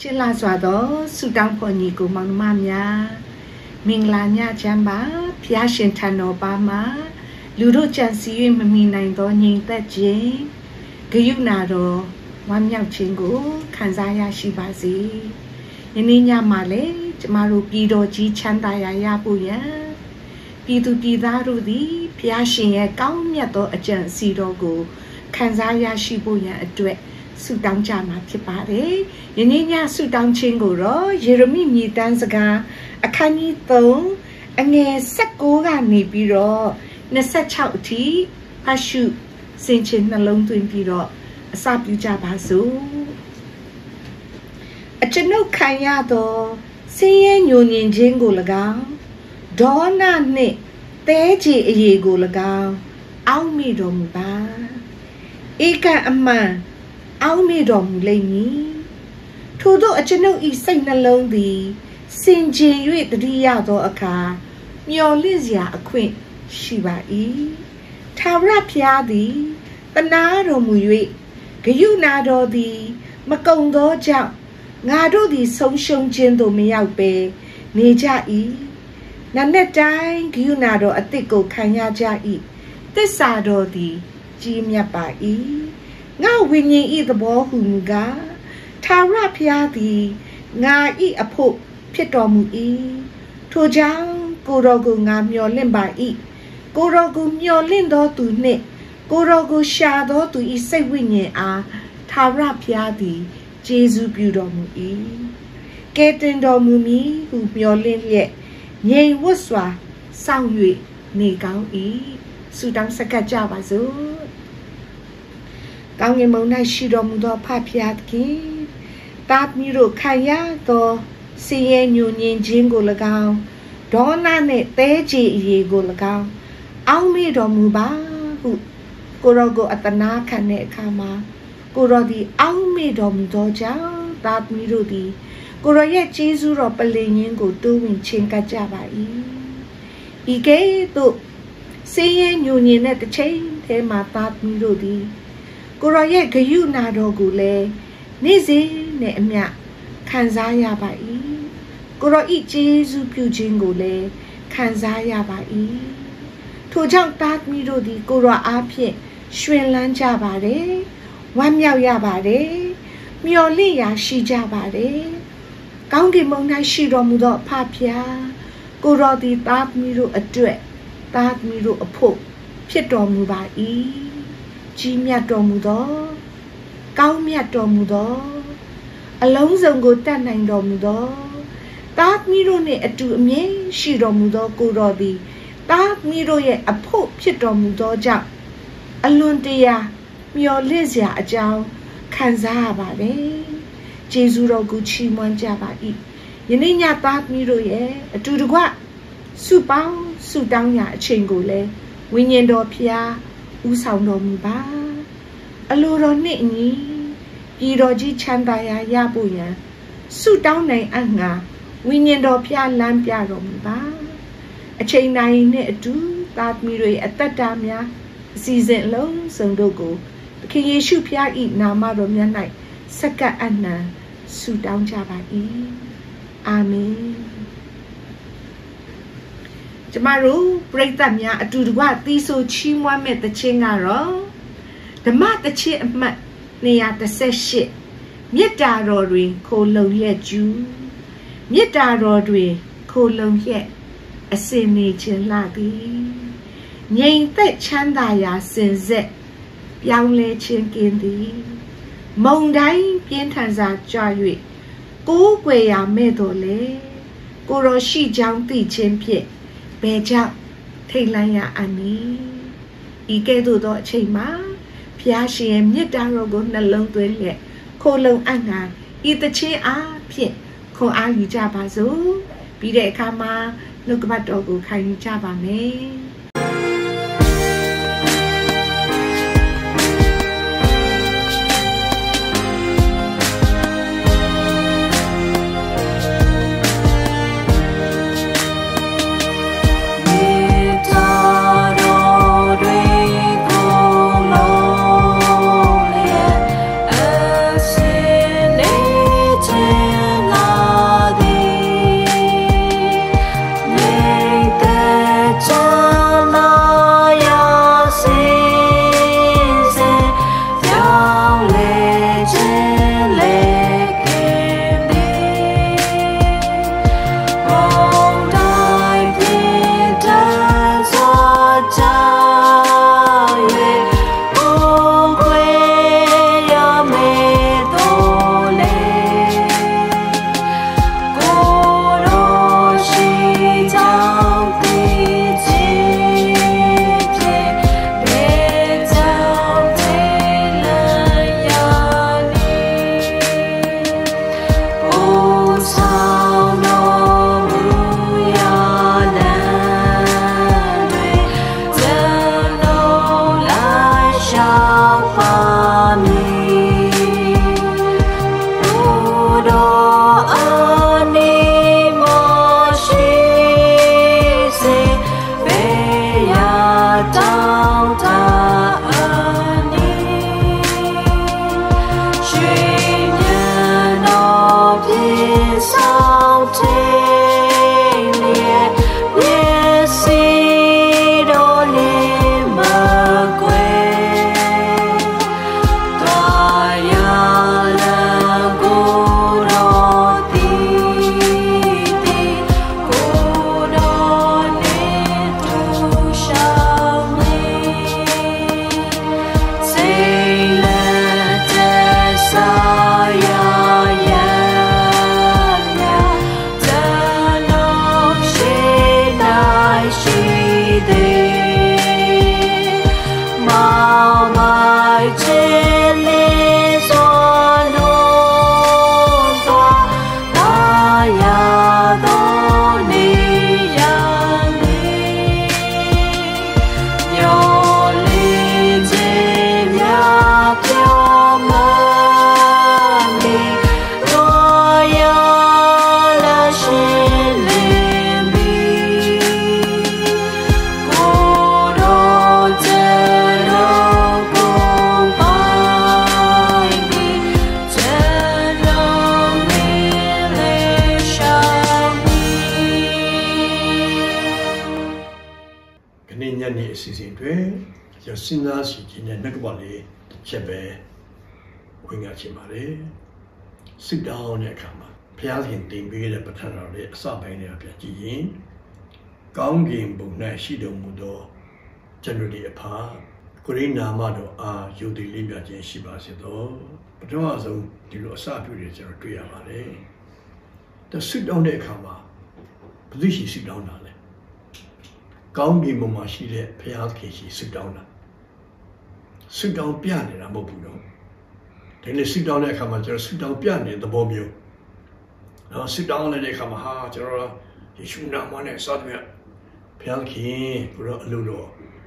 Chỉ là xóa đó sự đăng phổ nhị của mong màm nha. Mình là nhà chăm bá, phía xin thà nổ bà má. Lưu đô chăn xí uyên mà mình này đó nhìn ta chế. Cái yêu nào đó, màm nhau trên gỗ, khán giả ya xí bà gì. Nên nhà mà lê, mà rô bì đồ chí chăn đà ya bù ya. Bì tù bì đá rô đi, phía xin ya cao nhà đó ở chân xí đồ gỗ. Khán giả ya xí bù ya ở tuệ. Sự đăng trả mà thiết bà đấy. Nên nhà sự đăng trên gỗ đó, Jeremy nhị tàn xa gà. Khán nhị tông, nghe sắc cố gà này bì đó. Nè sắc chạo tí, bà shụ, xin trên nà lông tuyên bì đó. Sa bì trả bà dô. Chân nâu khá nhà đó, xin nhé nhô nhìn trên gỗ là gà. Đó nà nè, tế chế yê gỗ là gà. Áo mì rồng bà. Ý cả amma. Áo mì rồng lên nhí. Thu đô ở chân nâu ý xanh nà lông đi. Xin chế yuệ đi yà đó ở cả. Myo lý giả ở khuyên. Shì bà ý. Thảo ra phía đi. Bà ná rô mù yuệ. Cái yu ná rô đi. Mà công đó chạo. Ngà rô đi sống sông trên đồ mì yào bề. Nê cha ý. Nà nè trái. Cái yu ná rô ở tích cổ khá nhà cha ý. Tế xa rô đi. Chìm nhà bà ý. Ngà huynh nhị ý the bó hùm gà. Thảo ra phía đi. Ngà ý ập hộ. Phía đỏ mù ý. Thô chang. Cô rô gô ngà myo lên bà ý. Cô rô gô myo lên đó tù nè. Cô rô gô xa đó tù ý xây huynh nhẹ à. Thảo ra phía đi. Giê-xu biểu đỏ mù ý. Kê tên đỏ mù mì. Hù myo lên lệ. Nhê vô xóa. Sao yuệ. Nê cao ý. Sự đăng sắc cả chào bà dô. Cao nghe mẫu này xì đỏ mù đỏ phá phía kì. Tạp mì rô khá yá đó. Xì yê nhô nhìn trên gô là gào. Đó nà nè tế chế yê gô là gào. Áo mì đỏ mù bà. Cô rô gô ạ ná khá nè khá mà. Cô rô đi áo mì đỏ mù đỏ cháu. Tạp mì rô đi. Cô rô yê Giê-xu rô bà lê nhìn gô tô mình trên cả chà bà ý. Ý kế tụ. Xì yê nhô nhìn nè tế chế. Thế mà tạp mì rô đi. Cô rô yê cái yu nà rô gô lê. Nê dê nè mẹ. Khán giả ya bà ý. Cô rô ý Giê-xu biểu trên gô lê. Khán giả ya bà ý. Thu chang tạp mì rô đi. Cô rô áp hiện. Xuyên lan chà bà đế. Hoàm nhau ya bà đế. Myo lê ya xì chà bà đế. Cao kì mông này xì rô mù đỏ phá phía. Cô rô đi tạp mì rô ở tuệ. Tạp mì rô ở phổ. Phía rô mù bà ý. Chí miat rô mù đỏ. Cao miat rô mù đỏ. Ở lông dòng gô tàn hành rô mù đỏ. Tạp mì rô nè ở trụ mê. Xì rô mù đỏ cô rô đi. Tạp mì rô yê ở phổ. Phía rô mù đỏ chạm. Ở luôn tì ya. Myo lê giả ở chào. Khán giả bà đế. Giê-xu rô gô chi môn chà bà ý. Yê nê nhà tạp mì rô yê. Ở trụ đu quá. Su bao. Su đăng nhà trên gô lê. Nguyên nhiên đô phía. U sao đô mù bà. Ở lô rô nệ nhí. Bì rô chí chăn đà ya ya bù ya. Su đăng này ăn ngà. Nguyên nhiên đô phía lan phía rô mù bà. Ở trên này nè trú. Tạp mì rô yê ở tất đàm ya. Dì dện lâu sân đô gô. Khi Giê-xu phía ý nà mà rô mẹ này. Sắc cả ăn nà. Su đăng chà bà ý. Amen. Chà mà rô. Break tạm ya. Ở tù đua tí sô chi mua mẹ tà chê ngà rô. Đà mạ tà chê mạ. Nè ya tà xe shit. Miết đà rô rì. Khô lâu yê chú. Miết đà rô rì. Khô lâu yê. Ở xe nê chên là đi. Nhìn tệ chăn đà ya xin dệ. Biao lê trên kiên đi. Mông đáy biến thành ra cho yuệ. Cố quê ya mê đồ lê. Cô rô xì chóng tì trên phía. Bè chạo. Thế là ya anh ý. Ý kê đồ đó chê má. Phía xì em nhất đá rô gôn nà lông tuyên lệ. Khô lông ăn à. Ý ta chê á phía. Khô á yu cha bà dô. Bí đệ khá mà. Nô cơ bát đồ gô khai yu cha bà mê. Hãy subscribe cho kênh Ghiền Mì Gõ để không bỏ lỡ 就新扎时期呢，那个把哩设备会牙起码嘞，适当的看嘛，偏向定位的不太好的，上半年比较基因，钢筋不耐系统不多，真的也怕，个人拿嘛都啊，有的里面见西巴些多，不知道从第六啥表的就是对呀嘛嘞，但适当的看嘛，不是适当的嘞，钢筋不嘛系列偏向开始适当的。适当变的那么不用，等你适当来看嘛，就是适当变的都没有，然后适当来看嘛哈，就是你兄弟们呢啥的，偏看不是路路，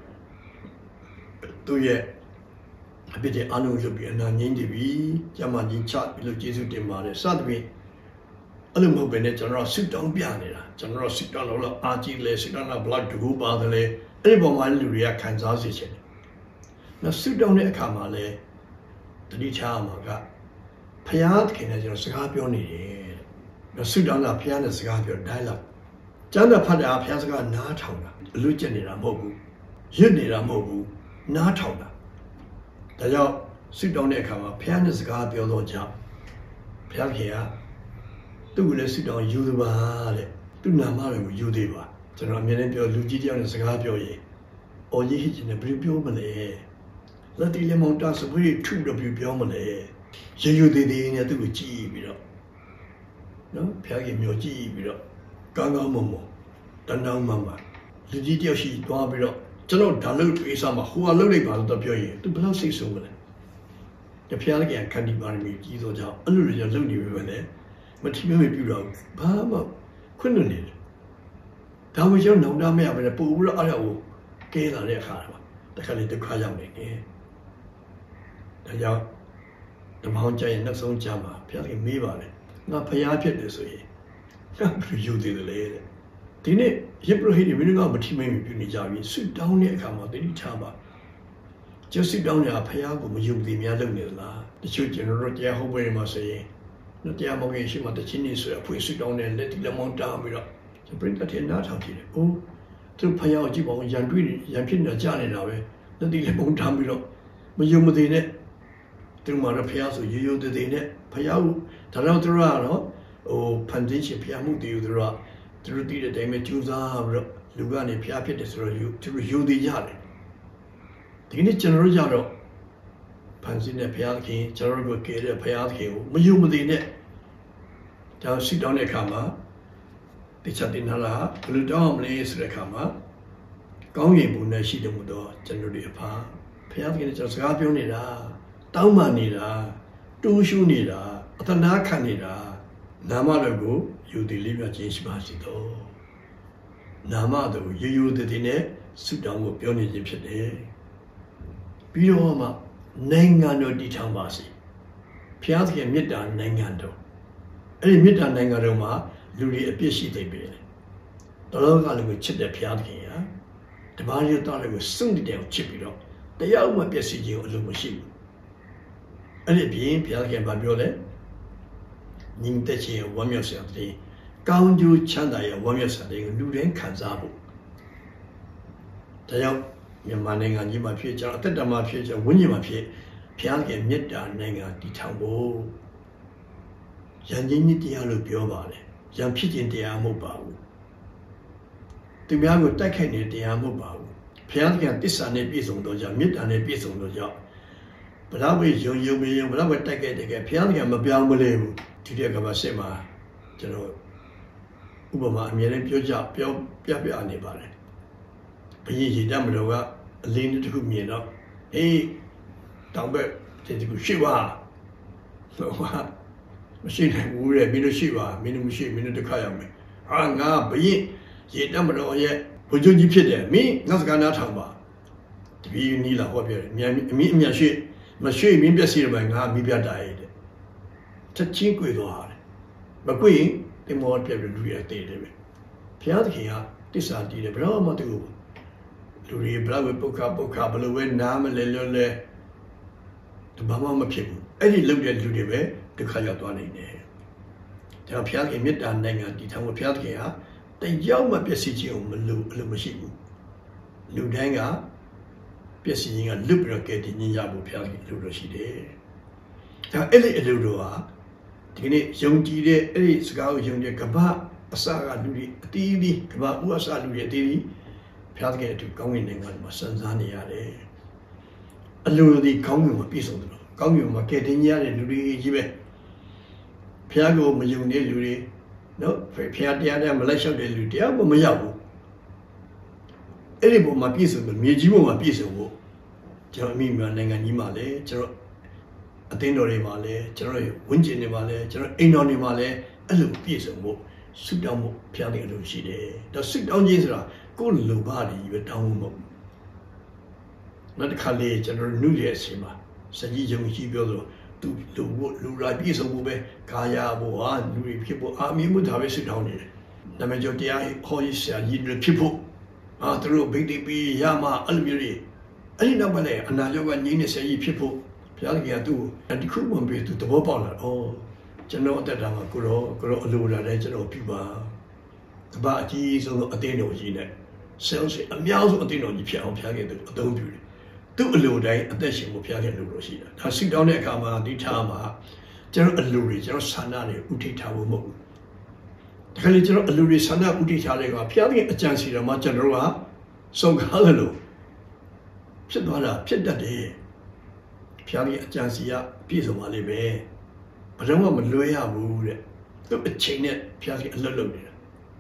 都也，别的安农这边那年的比，要么你差比如接触点嘛的啥的边，安农那边呢就是适当变的啦，就是适当了阿基嘞，适当了不拉土巴的嘞，那帮嘛路也看啥事情。那适当的看嘛嘞，这里查嘛个，培养肯定就是自家表呢。那适当的培养的自家表来了，真的怕的培养自家拿长了，路径的那么不，人的那么不拿长了。大家适当的看嘛，培养的自家表多讲，培养起啊，都为了适当有的吧嘞，都拿嘛了有的吧，这种面临表路径这样的自家表演，我以前呢不是表么嘞。那地里蒙当时不是抽着表么嘞，也有的呢都会记忆不了，喏，偏给没有记忆不了，刚刚么么，等等慢慢，自己掉是多不了，这种大路为啥嘛，花路里把它表演都不知道谁说的嘞，这偏给人看地方里面记住讲，路里就路里面嘞，我听没比了，怕嘛困难的，他们讲农家没有的，不了阿拉我给他来看嘛，他看你都夸张的呢。大家，他们讲那时候讲嘛，偏给没吧嘞，那培养片的时候，那不有的来的。今天也不是黑的，没人讲不听没比你讲的，适当的看嘛，对你差吧。就适当的培养我们有的面弄的啦，你就讲说这后边嘛是，那这样么个什么的今年是会适当的来地了忙长不了，就不是他天哪长期的哦，这培养基本上养对的养品的家里那位，那地了忙长不了，没有么的呢。等嘛，那培养是有的呢，培养，他让多少咯？哦，判断些培养目的有多少？就是对的，对面就啥不了，如果你培养的时候有，就是有的家的。等你真正家了，判断的培养的，真正个给的培养的，没有么的呢？但适当的看嘛，第三点好啦，不是当我们的是来看嘛，刚一步呢系统不多，真正的怕培养的就是个标准啦。当嘛你啦，读书你啦，他哪看你啦？那么那个有的里面真是蛮许多，那么都有的呢，适当我表现一片的。比如嘛，南岸的地方嘛是，偏向面谈南岸的，而面谈南岸的嘛，路里别是这边，到了那个吃的偏向啊，他妈就到那个省的地方吃不了，但要么别是就路不行。而且偏向把表嘞，人的钱我们要晓得，讲究强大呀，我们要晓得路人看啥不？他要你嘛那个你嘛偏讲，但他嘛偏讲，我你嘛偏向面谈那个地方不？人家你这样路标吧嘞，像偏见这样没把握，对面个打开你这样没把握，偏向第三的比重多少，面谈的比重多少？不然会有没有？不然会大概偏向嘛标不来，就这个嘛什么，这种，我嘛面临标价标你吧嘞，不然现在么着个，领的这个面了，哎，当不这个水哇，是吧？现在我嘞没得水哇，没得水，没得开样没，啊，俺不然现在么着也不就你撇的，没，俺是干哪长吧？比如你了，或别面水。嘛，水明别是嘛，俺没别大一点，这真贵多哈嘞，嘛贵，对么别路也对的呗，偏向去啊，第三地的不知道嘛都，路里不知道会不卡，不知道会哪么来，都慢慢偏过，哎，你路的呗，都看要多年的，这样偏向没单那个地方我偏向去啊，但要么别是就我们路没行，路那个。 ပျက်စီးခြင်းကလွတ်ပြီးတော့ကဲတင်ခြင်းရဖို့ဘုရားခင်အလိုတော်ရှိတယ်ဒါအဲ့ဒီအလိုတော်ဟာဒီကနေ့ယုံကြည်တဲ့အဲ့ဒီစကားကိုယုံတဲ့ကမ္ဘာအစကလူတွေအတီးတီးကမ္ဘာဥအစလူတွေအတီးတီးဘုရားခင်အတူကောင်းကင်နိုင်ငံမှာစံစားနေရတယ်အလိုတော်ဒီကောင်းကင်မှာပြည့်စုံတယ်ကောင်းကင်မှာကဲတင်ခြင်းရတဲ့လူတွေကြီးပဲဘုရားကိုမယုံတဲ့လူတွေနော်ဘုရားတရားနဲ့မလိုက်လျှောက်တဲ့လူတရားကိုမရောက်ဘူးအဲ့ဒီပုံမှာပြည့်စုံတယ်မြေကြီးပုံမှာပြည့်စုံဖို့ကျွန်တော်အမိမြန်မာနိုင်ငံကြီးမှာလည်းကျွန်တော်အသင်းတော်တွေမှာလည်းကျွန်တော်ဝင်းကျင်တွေမှာလည်းကျွန်တော်အိမ်တော်တွေမှာလည်းအဲ့လိုပြည့်စုံဖို့ဆုတောင်းဖို့ဘုရားတင်အလိုရှိတယ်ဒါဆုတောင်းခြင်းဆိုတာကိုယ်လူပါတွေပဲတောင်းဖို့မဟုတ်နောက်တစ်ခါလေးကျွန်တော်နှုတ်ရဲ့အချိန်မှာစကြီးယုံကြည်ပြောဆိုသူလူရာပြည့်စုံဖို့ပဲကာယဖို့ဟာလူတွေဖြစ်ဖို့အာမီမှုဒါပဲဆုတောင်းနေတယ်ဒါပေမဲ့ကျွန်တော်တရားဟောရေးဆရာကြီးတွေဖြစ်ဖို့သူတို့ဗိတိပိရမအဲ့လိုမျိုးတွေအဲ့ဒီနောက်မှာလည်းအနာရောဂါငြိမ်းနေဆရာကြီးဖြစ်ဖို့ဘုရားခင်ကသူ့ကိုဒီခုမှမပြီးသူသဘောပေါက်လာကျွန်တော်အသက်တာမှာကိုရောအလိုလာတယ်ကျွန်တော်ပြုပါကဘာအကြီးဆုံးအသင်းတော်ကြီးနဲ့ဆယ်ဆယ်အများဆုံးအသင်းတော်ကြီးဖြစ်အောင်ဘုရားခင်သူအသုံးပြုတယ်သူ့အလိုတိုင်းအသက်ရှင်ဖို့ဘုရားခင်လိုလို့ရှိတာဒါဆုတောင်းတဲ့အခါမှာဒီထားမှာကျွန်တော်အလိုတွေကျွန်တော်ဆန္ဒတွေဥထိထားဖို့မဟုတ်ဘူးဒါကြလေကျွန်တော်အလိုတွေဆန္ဒဥထိထားတဲ့ကဘုရားခင်အကြံစီတော်မှာကျွန်တော်ကစုံကားလို့ဖြစ်သွားတာဖြစ်တတ်တယ်ဘုရားခင်အကြံစီကပြည့်စုံပါလိမ့်မယ်ဘယ်တော့မှမလွဲရဘူးတဲ့သူအချိန်နဲ့ဘုရားခင်အလွတ်လုပ်နေတာ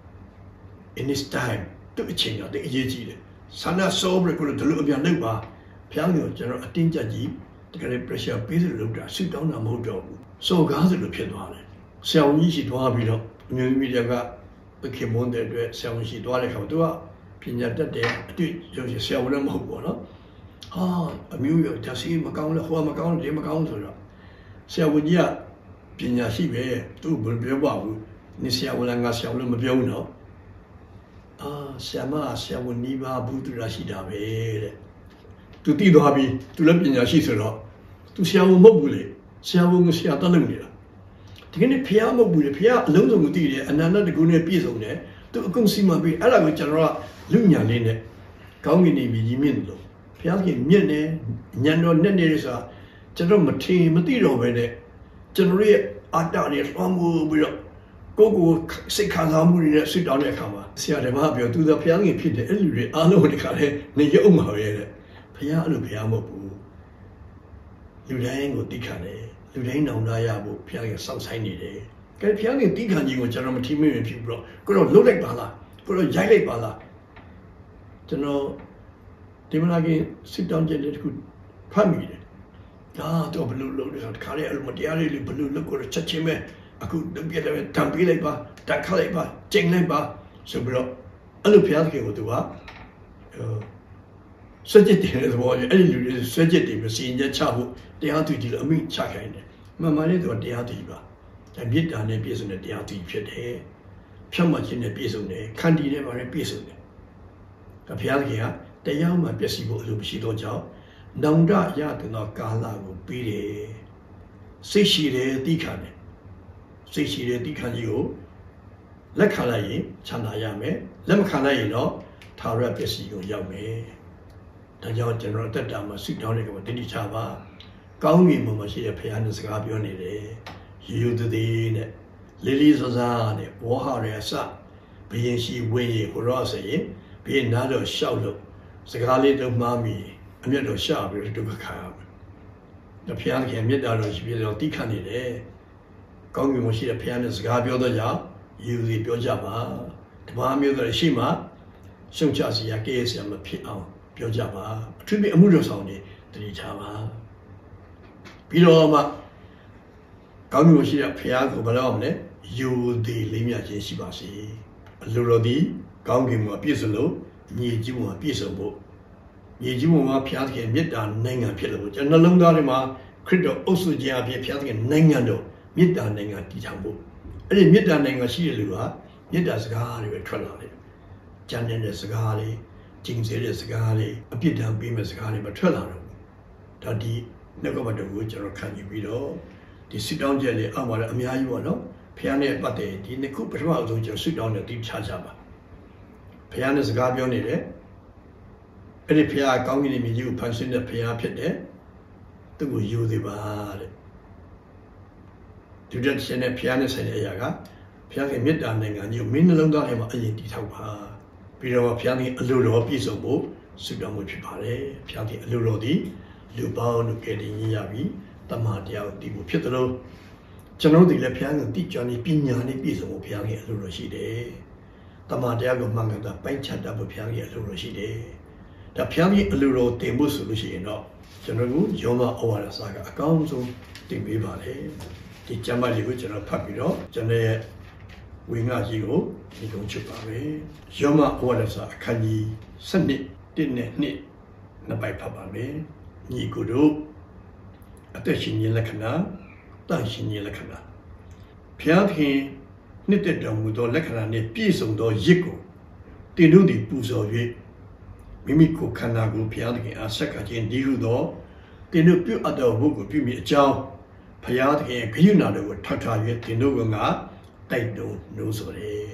in this time သူအချိန်ကတည်းကအရေးကြီးတယ်ဆန္ဒစောပြီးကိုယ်တို့လိုအပြန်လုပ်ပါဘုရားခင်ကျွန်တော်အတင်းကြပ်ကြီးတကယ် pressure ပေးသလိုလုပ်တာဆုတောင်းတာမဟုတ်တော့ဘူးစောကားသလိုဖြစ်သွားတယ်ဆရာဝန်ကြီးရှိသွားပြီးတော့အမျိုးသမီးတွေကခင်မွန်းတဲ့အတွက်ဆရာဝန်ရှိသွားတဲ့ခါသူကပညာတတ်တဲ့အတွေ့အကြုံဆရာဝန်လည်းမဟုတ်ဘူးနော်အမျိုးရဓာတ်စီမကောင်းလို့ဟိုမကောင်းတယ်မကောင်းဆိုတော့ဆရာဝန်ကြီးကပညာရှိပဲသူဘယ်ပြောပါဘူးနေဆရာဝန်လည်းငါဆရာဝန်လည်းမပြောဘူးနော်ဆရာဝန်နီးပါးဘူးသူရရှိတာပဲတဲ့သူတည်သွားပြီသူလည်းပညာရှိဆိုတော့သူဆရာဝန်မဟုတ်ဘူးလေဆရာဝန်ကဆရာတက်လို့နေတာဒီကနေ့ဖះမဟုတ်ဘူးလေဖះအလုံးစုံကိုတည်တယ်အနန္တတကုနဲ့ပြည့်စုံတယ်သူအကုန်စီမံပြီးအဲ့ဒါကိုကျွန်တော်ကလူညာလေးနဲ့ကောင်းကင်နေမြည်မြင့်လို့ဘုရားခင်မြင့်နေညံတော်နဲ့နေရဆိုတာကျွန်တော်မထင်မသိတော့ပဲနဲ့ကျွန်တော်ရဲ့အာတတွေလွှမ်းမိုးပြီးတော့ကိုစိတ်ခံစားမှုတွေနဲ့ဆွတောင်းတဲ့အခါမှာဆရာတော်ကပြောသူကဘုရားခင်ဖြစ်တယ်အဲ့လူတွေအားလုံးဒီခါလဲနေရုံမှာပဲတဲ့ဘုရားအဲ့လိုဘုရားမဟုတ်ဘူးလူတိုင်းကိုသိခံတယ်လူတိုင်းနောင်တရဖို့ဘုရားခင်စောင့်ဆိုင်နေတယ်ကဲဘုရားခင်သိခံခြင်းကိုကျွန်တော်မထီမဲ့ဖြစ်ပြီးတော့ကိုတော့လှုပ်လိုက်ပါလားကိုတော့ရိုက်လိုက်ပါလားကျွန်တော်ဒီမလာကစစ်တောင်းချက်တခုဖတ်မိတယ်တော့ဘလူးလို့ဆိုတခါလေအဲ့လိုမတရားလေးဘလူးလို့ကိုချက်ချင်းပဲအခုတပြက်တည်းတံပေးလိုက်ပါတက်ခတ်လိုက်ပါကျင်းလိုက်ပါဆိုပြီးတော့အဲ့လိုဘုရားခင်ကိုသူကဆွကြစ်တယ်တဲ့ဘောအဲ့ဒီလူတွေဆွကြစ်တယ်မစီရင်ချက်ချဖို့တရားသူကြီးလို့အမိချခိုင်းတယ်မှန်မှန်လေးသူကတရားသူကြီးပါဒါမေတ္တာနဲ့ပြည့်စုံတဲ့တရားသူကြီးဖြစ်တယ်ဖြတ်မှတ်ခြင်းနဲ့ပြည့်စုံတယ်ခန္တီနဲ့ပါနဲ့ပြည့်စုံတယ်ဒါဘုရားခင်ကတရားမှပျက်စီးဖို့အလိုမရှိတော့ကြောင်းနောင်တရတဲ့ကာလကိုပြီးတယ်စိတ်ရှိတယ်တိခါတယ်စိတ်ရှိတယ်တိခါကြီးကိုလက်ခံလိုက်ရင်ချမ်းသာရမယ်လက်မခံလိုက်ရင်တော့ထာဝရပျက်စီးကိုရောက်မယ်ဒါကြောင့်ကျွန်တော်တက်တာမှာစိတ်တောင်းတဲ့ကောင်တတိချပါကောင်းကင်ဘုံမှာရှိတဲ့ဘုရားနဲ့စကားပြောနေတယ်ရေယူသည်နဲ့လေးလေးစားစားနဲ့ဝေါဟာရဆဘယင်ရှိဝင်းရီဟိုရောဆိုရင်ဘယင်နားတော့ရှောက်လို့စကားလေးတော့မှားမိအမျက်တော်ရှာပြီးတော့ဒုက္ခခံရမယ်။ဒါဘုရားခင်မြတ်တာတော်ရှိပြီးတော့တိခတ်နေတယ်။ကောင်းကင်မှာရှိတဲ့ဘုရားနဲ့စကားပြောတော့ကြောင့်ယူစီပြောကြပါ။ဓမ္မမျိုးတွေရှိမှရှုံချစီရကဲစရာမဖြစ်အောင်ပြောကြပါ။အထူးဖြင့်အမှုတော်ဆောင်တွေတတိချပါ။ပြီးတော့မှကောင်းကင်မှာရှိတဲ့ဘုရားကိုဘယ်တော့မှလည်းယူသည်လေးမြခြင်းရှိပါစေ။အလိုတော်သည်ကောင်းကင်မှာပြည့်စုံလို့မြေကြီးမှာပြည့်စုံဖို့မြေကြီးမှာဘုရားသခင်မေတ္တာနိုင်ငံဖြစ်လို့ကျွန်တော်နှလုံးသားထဲမှာခရစ်တော်အုပ်စုခြင်းအပြင်ဘုရားသခင်နိုင်ငံတော်မေတ္တာနိုင်ငံတည်ထောင်ဖို့အဲ့ဒီမေတ္တာနိုင်ငံရှိတဲ့လူကမေတ္တာစကားတွေပဲထွက်လာတယ်။ကြံတဲ့စကားတွေကျင့်စေတဲ့စကားတွေအပြစ်ဒဏ်ပေးမဲ့စကားတွေမထွက်လာတော့ဘူး။ဒါဒီနှုတ်ကပတ်တော်ကိုကျွန်တော်ခံယူပြီးတော့ဒီစစ်တောင်းချက်လေးအောက်မှာလည်းအများကြီးပေါ့နော်။ဘုရားနဲ့ပတ်သက်ဒီနှစ်ခုပထမအဆုံးကျွန်တော်စစ်တောင်းတဲ့တိချကြပါ။ဘုရားနဲ့စကားပြောနေတယ်အဲ့ဒီဖျားကောင်းကင်မြေကြီးကိုဖန်ဆင်းတဲ့ဖျားဖြစ်တယ်သူ့ကိုယူသေးပါတဲ့ဒီတဲ့ရှင်နဲ့ဖျားနဲ့ဆိုင်တဲ့အရာကဖျားခင်မေတ္တာနိုင်ငံကြီးကိုမင်းနှလုံးသားထဲမှာအရင်တည်ထောက်ပါပြီးတော့ဖျားခင်အလိုတော်ပြည့်စုံဖို့ဆုတောင်းမှုဖြစ်ပါတယ်ဖျားခင်အလိုတော်ဒီလူပေါင်းတို့ကတည်းကရပြီတမန်တရားကိုတည်ဖို့ဖြစ်တယ်လို့ကျွန်တော်တို့ဒီလည်းဖျားခင်တည်ကြနေပညာနဲ့ပြည့်စုံဖို့ဖျားခင်အလိုတော်ရှိတယ်တမန်တရားကိုမှန်ကန်တာပိုင်းခြားတတ်ဖို့ဖျားခင်အလိုတော်ရှိတယ်ဒါဖျားခင်အလိုတော်တင်ဖို့ဆိုလို့ရှိရင်တော့ကျွန်တော်တို့ယောမဩဝါဒစာကအကောင်းဆုံးတင်ပေးပါလေဒီကျမ်းပါလေးကိုကျွန်တော်ဖတ်ပြီးတော့ကျွန်တော်ရဲ့ဝိငါကြီးကိုဒီကုန်းချုပ်ပါပဲယောမဩဝါဒစာအခန်းကြီး7 1နဲ့2နှစ်ပိုက်ဖတ်ပါမယ်ညီကိုတို့အသက်ရှင်ခြင်းလက္ခဏာတန်ရှင်ခြင်းလက္ခဏာဖျားခင်နှစ်သက်တော်မူသောလက္ခဏာနှင့်ပြည့်စုံသောရစ်ကိုတင်တို့သည်ပူဇော်၍မိမိကိုခန္ဓာကိုဘုရားသခင်အားဆက်ကခြင်းဒီဟုသောတင်တို့ပြုအပ်သောဘုကိုပြုမိအကြောင်းဘုရားသခင်ဂရုဏာတော်ကိုထောက်ထား၍တင်တို့ကတိုက်တွန်းနှိုးဆော်တယ်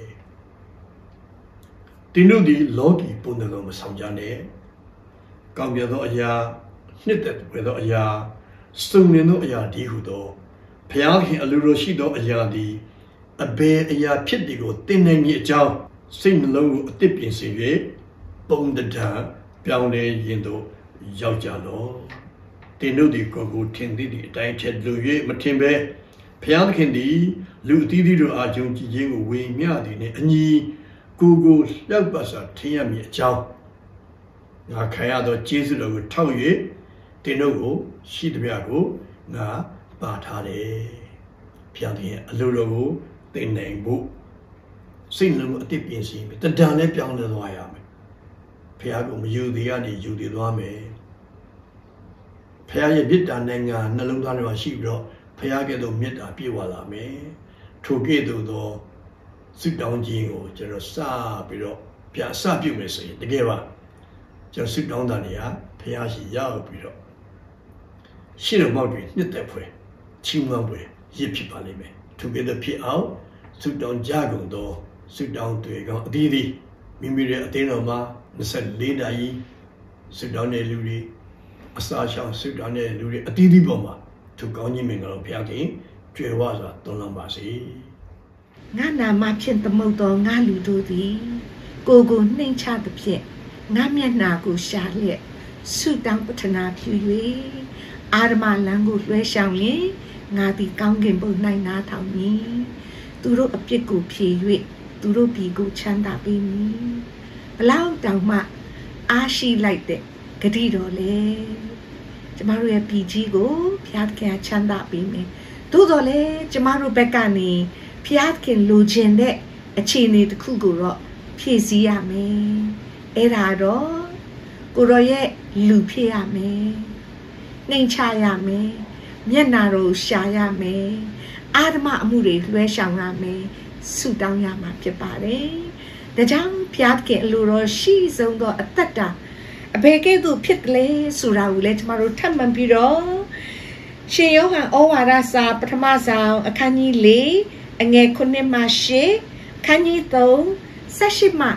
တင်တို့သည်လောကီပုံသဏ္ဍာန်မဆောင်ကြနဲ့ကောင်းပြသောအရာနှစ်သက်ပွေသောအရာစုံလင်သောအရာဒီဟုသောဘုရားသခင်အလိုတော်ရှိသောအရာသည်အဘယ်အရာဖြစ်သည်ကိုသိနိုင်မည်အကြောင်းစိတ်နှလုံးကိုအသစ်ပြင်ဆင်၍ပုံတံပြောင်းလဲရင်တို့ရောက်ကြလောတင်တို့ဒီကိုထင်သည်အတိုင်းထက်လူ၍မထင်ပဲဘုရားသခင်သည်လူအသီးသီးတို့အားယုံကြည်ခြင်းကိုဝေမျှသည်နှင့်အညီကိုလျှောက်ပတ်စွာထင်ရမည်အကြောင်းငါခံရသောကျေးဇူးတော်ကိုထောက်၍တင်တို့ကိုရှိသမျှကိုငါပါထားတယ်ဘုရားသခင်အလိုတော်ကိုသိနိုင်ဖို့စိတ်နှလုံးအသစ်ပြင်ဆင်ပြီးတဏှာနဲ့ပြောင်းလဲသွားရမယ်ဘုရားကိုမယူသေးရနေယူသေးသွားမယ်ဘုရားရဲ့မေတ္တာနိုင်ငံနှလုံးသားထဲမှာရှိပြီးတော့ဘုရားကဲ့သို့မေတ္တာပြည့်ဝလာမယ်ထိုကဲ့သို့သောဆုတောင်းခြင်းကိုကျွန်တော်စပြီးတော့ပြအစပြုမယ်ဆိုရင်တကယ်ပါကျွန်တော်ဆုတောင်းတာနေရာဘုရားရှိရောက်ပြီးတော့ရှေ့တော်မောက်တွေနှစ်သက်ဖွယ်ချီးမွမ်းဖွယ်ရစ်ဖြစ်ပါလိမ့်မယ်ထိုကဲ့သို့ဖြစ်အောင်ဆုတောင်းကြကုန်သောဆုတောင်းတွေကအသီးသီးမိမိရဲ့အသင်းတော်မှာ24နာရီဆုတောင်းတဲ့လူတွေအစာရှောင်ဆုတောင်းတဲ့လူတွေအသီးသီးပေါ်မှာသူကောင်းခြင်းမင်္ဂလာဘုရားခင်ကြွယ်ဝစွာသွန်လောင်းပါစေငါနာမဖြင့်သမုတ်သောငါလူတို့သည်ကိုနှိမ်ချသဖြင့်ငါမျက်နာကိုရှာလျက်ဆုတောင်းပတနာပြု၍အာရမလံကိုလွှဲရှောင်ရင်ငါသည်ကောင်းကင်ဘုံ၌နားထောင်မည်သူတို့အပြစ်ကိုဖြေ၍သူတို့ပြည်ကိုချမ်းသာပေးမည်ဘလောက်တောင်မှအားရှိလိုက်တဲ့ဂတိတော်လေကျမတို့ရဲ့ပြည်ကြီးကိုဘုရားသခင်ချမ်းသာပေးမယ်သို့တော်လည်းကျမတို့ဘက်ကနေဘုရားသခင်လိုချင်တဲ့အခြေအနေတစ်ခုကိုတော့ဖြည့်ဆည်းရမယ်အဲ့ဒါတော့ကိုရောရဲ့လူဖြစ်ရမယ်နှိမ်ချရမယ်မျက်နာတော်ရှာရမယ်အာဓမအမှုတွေလွှဲရှောင်ရမယ်ဆုတောင်းရမှာဖြစ်ပါတယ်ဒါကြောင့်ဘုရားသခင်အလိုတော်ရှိဆုံးသောအသက်တာအဘယ်ကဲ့သို့ဖြစ်ကလေးဆိုတာကိုလည်းကျမတို့ထပ်မံပြီးတော့ရှင်ယောဟန်ဩဝါဒစာပထမဆောင်အခန်းကြီး4အငယ်9မှ10အခန်းကြီး3 18မှ